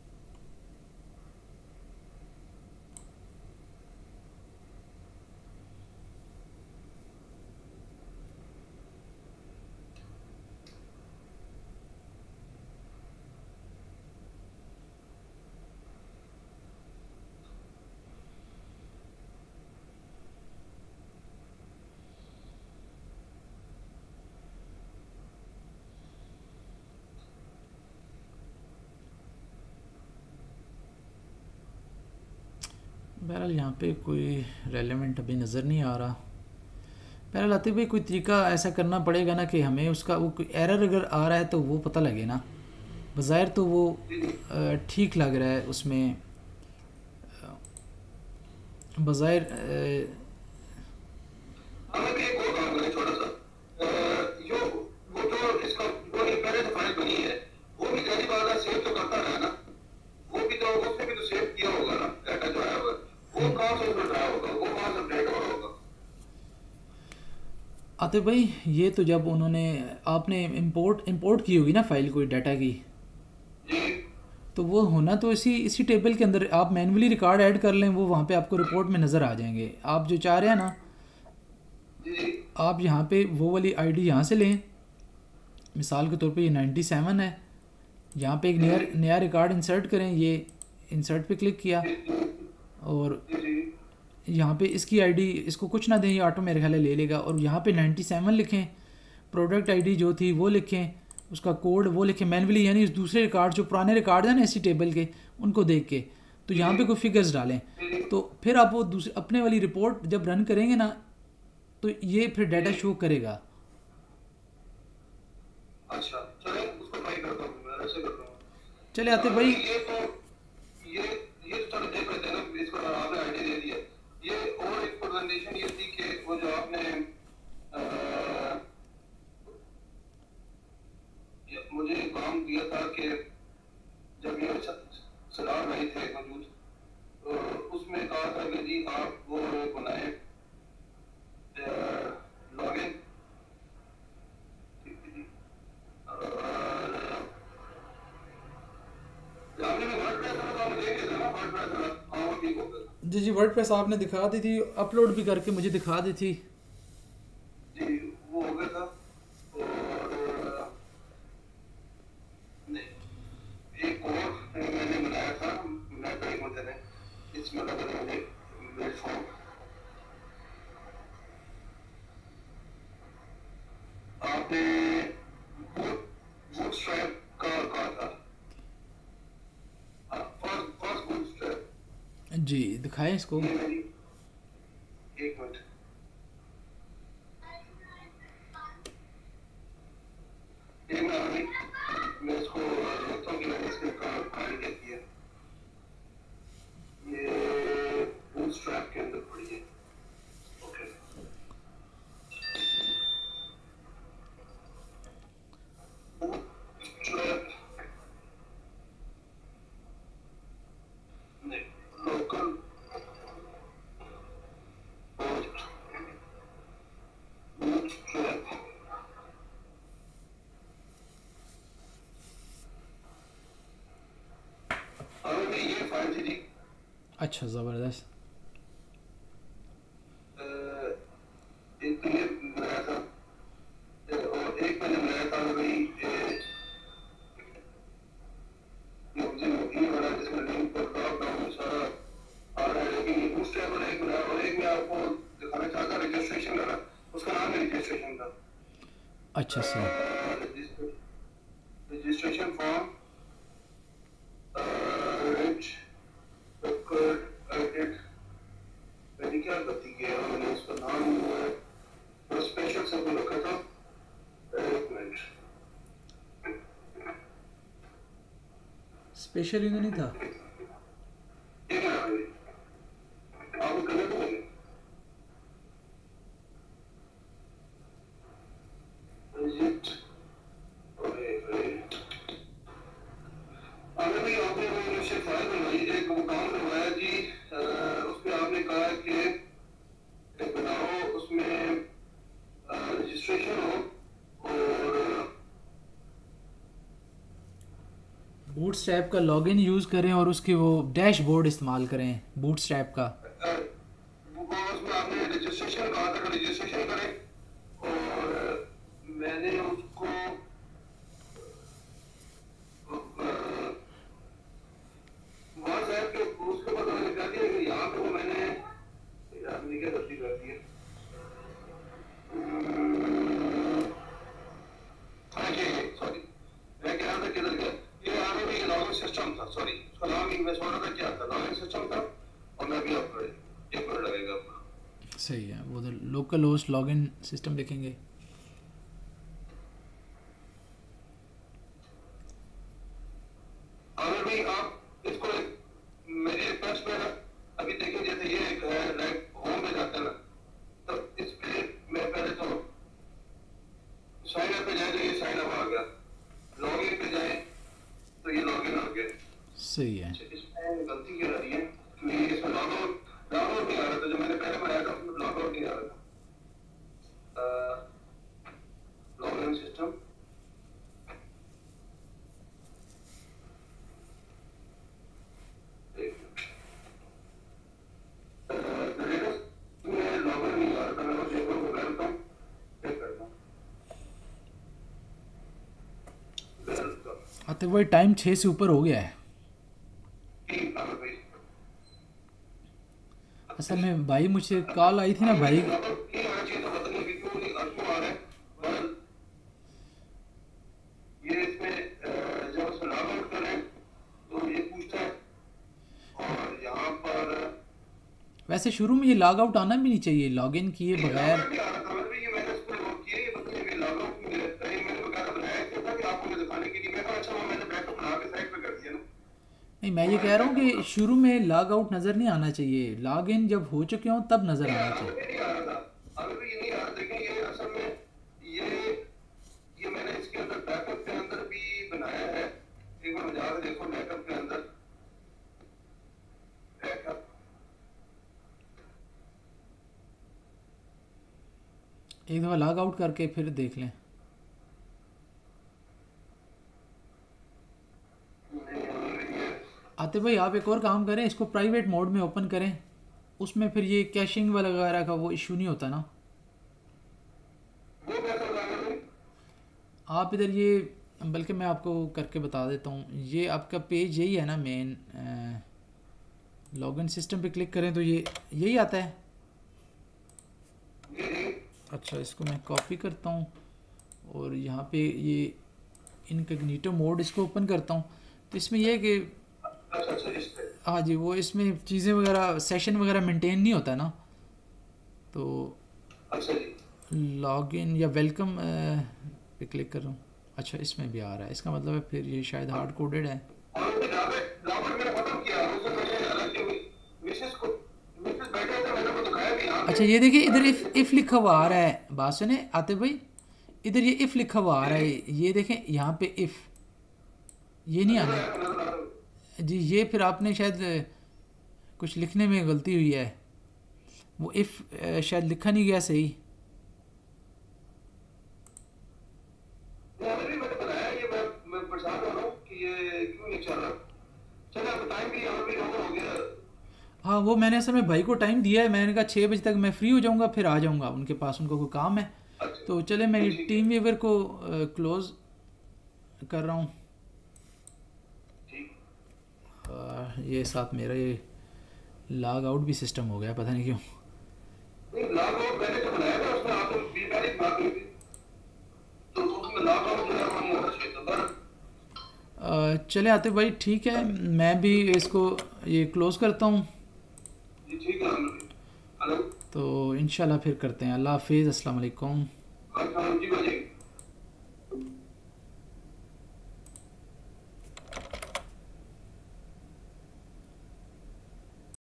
बहरहाल यहाँ पे कोई रेलेवेंट अभी नज़र नहीं आ रहा। बहरहाल आते भाई कोई तरीका ऐसा करना पड़ेगा ना कि हमें उसका वो कोई एरर अगर आ रहा है तो वो पता लगे ना। बज़ाहिर तो वो ठीक लग रहा है उसमें, बज़ाहिर हमें भी एक और काम करें छोटा सा। जो वो जो इसका वो ये पहले जो फाइल बनी है वो भी पहली बार सेव तो करता रहा ना। वो भी तो उसने भी तो सेव किया होगा ना डाटा जो है वो कहाँ से उसमें रहा होगा, वो कहाँ से अपडेट हो रहा होगा। आते भाई ये तो जब उन्होंने आपने इंपोर्ट की होगी ना फाइल कोई डाटा की, जी तो वो होना तो इसी इसी टेबल के अंदर आप मैन्युअली रिकॉर्ड ऐड कर लें, वो वहाँ पे आपको रिपोर्ट में नज़र आ जाएंगे। आप जो चाह रहे हैं ना, जी आप यहाँ पे वो वाली आईडी यहाँ से लें। मिसाल के तौर पे ये 97 है, यहाँ पे एक नया रिकॉर्ड इंसर्ट करें। ये इंसर्ट पे क्लिक किया और जी यहाँ पे इसकी आईडी इसको कुछ ना दें, ये ऑटो मेरे ख्याल है ले लेगा। और यहाँ पे 97 लिखें, प्रोडक्ट आईडी जो थी वो लिखें, उसका कोड वो लिखें मैन्युअली, यानी दूसरे रिकॉर्ड जो पुराने रिकॉर्ड हैं ना इसी टेबल के, उनको देख के तो यहाँ पे कोई फिगर्स डालें। तो फिर आप वो दूसरे अपने वाली रिपोर्ट जब रन करेंगे ना, तो ये फिर डाटा शो करेगा। अच्छा चलिए उसको ट्राई करता हूँ, मैं ऐसे करता हूँ। चले आते भाई, ये तो चलो देख लेते हैं ना, इसको आपने आईडी दे दिया। ये और एक प्रेजेंटेशन ये थी कि वो जो आपने मुझे काम दिया था कि जब ये सलाह भाई थे मौजूद, तो उसमें कहा था कि जी आप वो बनाए जी जी, वर्डप्रेस आपने दिखा दी थी, अपलोड भी करके मुझे दिखा दी थी। जी वो हो गया था। और नहीं, एक और मैंने बनाया था, मैं कहीं मुझे ने इसमें लगा मुझे प्लेटफॉर्म आपने बूटस्ट्रैप का कहा था। फर्स्ट फर्स्ट बूटस्ट्रैप जी दिखाएं इसको। ये मेरी, एक मिनट, ये मैं अभी मैं इसको देखता हूँ कि मैंने इसके कहानी क्या की है। ये बूटस्ट्रैप के अंदर पड़ी है। ओके, बूटस्ट्रैप नहीं, लोकल बूटस्ट्रैप। अगर मैं ये फाइल थी जी, अच्छा ज़बरदस्त। एक तो ये बनाया था, और एक मैंने बनाया था भाई ये मुझे ये बना जिसमें लिंक पर ड्रॉप डाउन में सारा आ रहा है, लेकिन ये बूटस्ट्रैप वाला एक बनाया, और एक मैं आपको दिखाना चाहता रजिस्ट्रेशन वाला, उसका नाम है रजिस्ट्रेशन था। अच्छा सही। रजिस्ट्रेशन फॉर्म रिच एडिट, मैंने क्या गलती किया है, मैंने उसका नाम और स्पेशल से को रखा था। एक मिनट, स्पेशल यूनिट नहीं था। ये क्या है आपको करने को बोले रिजिट। अगर भी आपने वो से फाइल बनवाई, एक वो काम करवाया जी, उसमें आपने कहा कि एक बनाओ, उसमें रजिस्ट्रेशन हो और बूटस्ट्रैप का लॉगिन यूज़ करें और उसकी वो डैशबोर्ड इस्तेमाल करें बूटस्ट्रैप का। उसमें आपने रजिस्ट्रेशन कहा था कि रजिस्ट्रेशन करें, और मैंने उसको व्हाट्सएप के उसके बाद मैंने क्या किया कि यहाँ पे वो मैंने यार मैंने क्या गलती कर दी है। हाँ ये सॉरी, मैं कह रहा था किधर गया, ये आगे भी लॉगिंग सिस्टम था, सॉरी उसका नाम इन्वेस्ट वाला का क्या था, लॉगिंग सिस्टम था, और मैं भी अपग्रेड एक मिनट लगेगा अपना। सही है, वो तो लोकल होस्ट लॉगिन सिस्टम लिखेंगे। अगर भी आप इसको मेरी रिक्वेस्ट में अभी देखें, जैसे ये एक है लाइक होम पे जाता है ना, तो इस पे मैं पहले तो साइन अप पे जाए तो ये साइन अप आ गया, लॉग इन पे जाए तो ये लॉग इन आ गया। सही है। इसमें गलती क्या रही है कि इसमें लॉग आउट नहीं आ रहा था, जो मैंने पहले बनाया था उसमें लॉग आउट नहीं आ रहा था। लॉग इन सिस्टम आते वही टाइम 6 से ऊपर हो गया है। असल में भाई मुझे कॉल आई थी ना भाई। ये इसमें जब उसमें लॉग आउट करें तो ये पूछता है, और यहाँ पर वैसे शुरू में ये लॉग आउट आना भी नहीं चाहिए, लॉग इन किए बगैर। नहीं, मैं ये कह रहा हूँ कि शुरू में लॉग आउट नज़र नहीं आना चाहिए, लॉग इन जब हो चुके हों तब नज़र आना चाहिए। ये मैंने इसके अंदर बैकअप के अंदर भी बनाया है, एक बार जाकर देखो बैकअप के अंदर, बैकअप एक दफ़ा लॉग आउट करके फिर देख लें। आते भाई आप एक और काम करें, इसको प्राइवेट मोड में ओपन करें उसमें फिर ये कैशिंग वगैरह का वो इशू नहीं होता ना। वो कैसा बताएगा तुम? आप इधर ये, बल्कि मैं आपको करके बता देता हूँ, ये आपका पेज यही है ना मेन, लॉगिन सिस्टम पे क्लिक करें तो ये यही आता है। जी जी। अच्छा, इसको मैं कॉपी करता हूँ और यहाँ पे ये इनकॉग्निटो मोड इसको ओपन करता हूँ। तो इसमें यह है कि अच्छा अच्छा, इस पे। हाँ जी, वो इसमें चीज़ें वगैरह सेशन वगैरह मेंटेन नहीं होता ना, तो अच्छा जी। लॉगिन या वेलकम पे क्लिक कर रहा हूँ। अच्छा, इसमें भी आ रहा है, इसका मतलब है फिर ये शायद हार्ड कोडेड है। और वो जावा मैंने खत्म किया, उससे मैंने हालांकि मिसेस बैठे थे, मैंने वो दिखाया भी यहाँ पे। अच्छा, ये देखिए इधर इफ़ लिखा हुआ आ रहा है, बात सुने आते भाई, इधर ये इफ़ लिखा हुआ आ रहा है, ये देखें यहाँ पे इफ़, ये नहीं आना जी। ये फिर आपने शायद कुछ लिखने में गलती हुई है, वो इफ़ शायद लिखा नहीं गया सही। मैंने बताया, ये मैं परेशान हो रहा हूँ कि ये क्यों नहीं चल रहा। चलो अब टाइम भी यहाँ पे ओवर हो गया। हाँ, वो मैंने असल में भाई को टाइम दिया है, मैंने कहा 6 बजे तक मैं फ्री हो जाऊँगा, फिर आ जाऊँगा उनके पास, उनको कोई काम है। अच्छा तो चले, मैं ठीक है। टीम वीवर को क्लोज़ कर रहा हूँ। ठीक। ये साथ मेरा ये लॉग आउट भी सिस्टम हो गया, पता नहीं क्यों। नहीं, लॉग आउट मैंने जो बनाया था उसमें आपको 20 तारीख बात हुई थी, तो उसमें लॉग आउट जो है वो नहीं होना चाहिए था पर। चले आते भाई, ठीक है, मैं भी इसको ये क्लोज़ करता हूँ। जी ठीक है। हेलो। तो इंशाल्लाह फिर करते हैं। अल्लाह हाफिज़, अस्सलाम वालेकुम।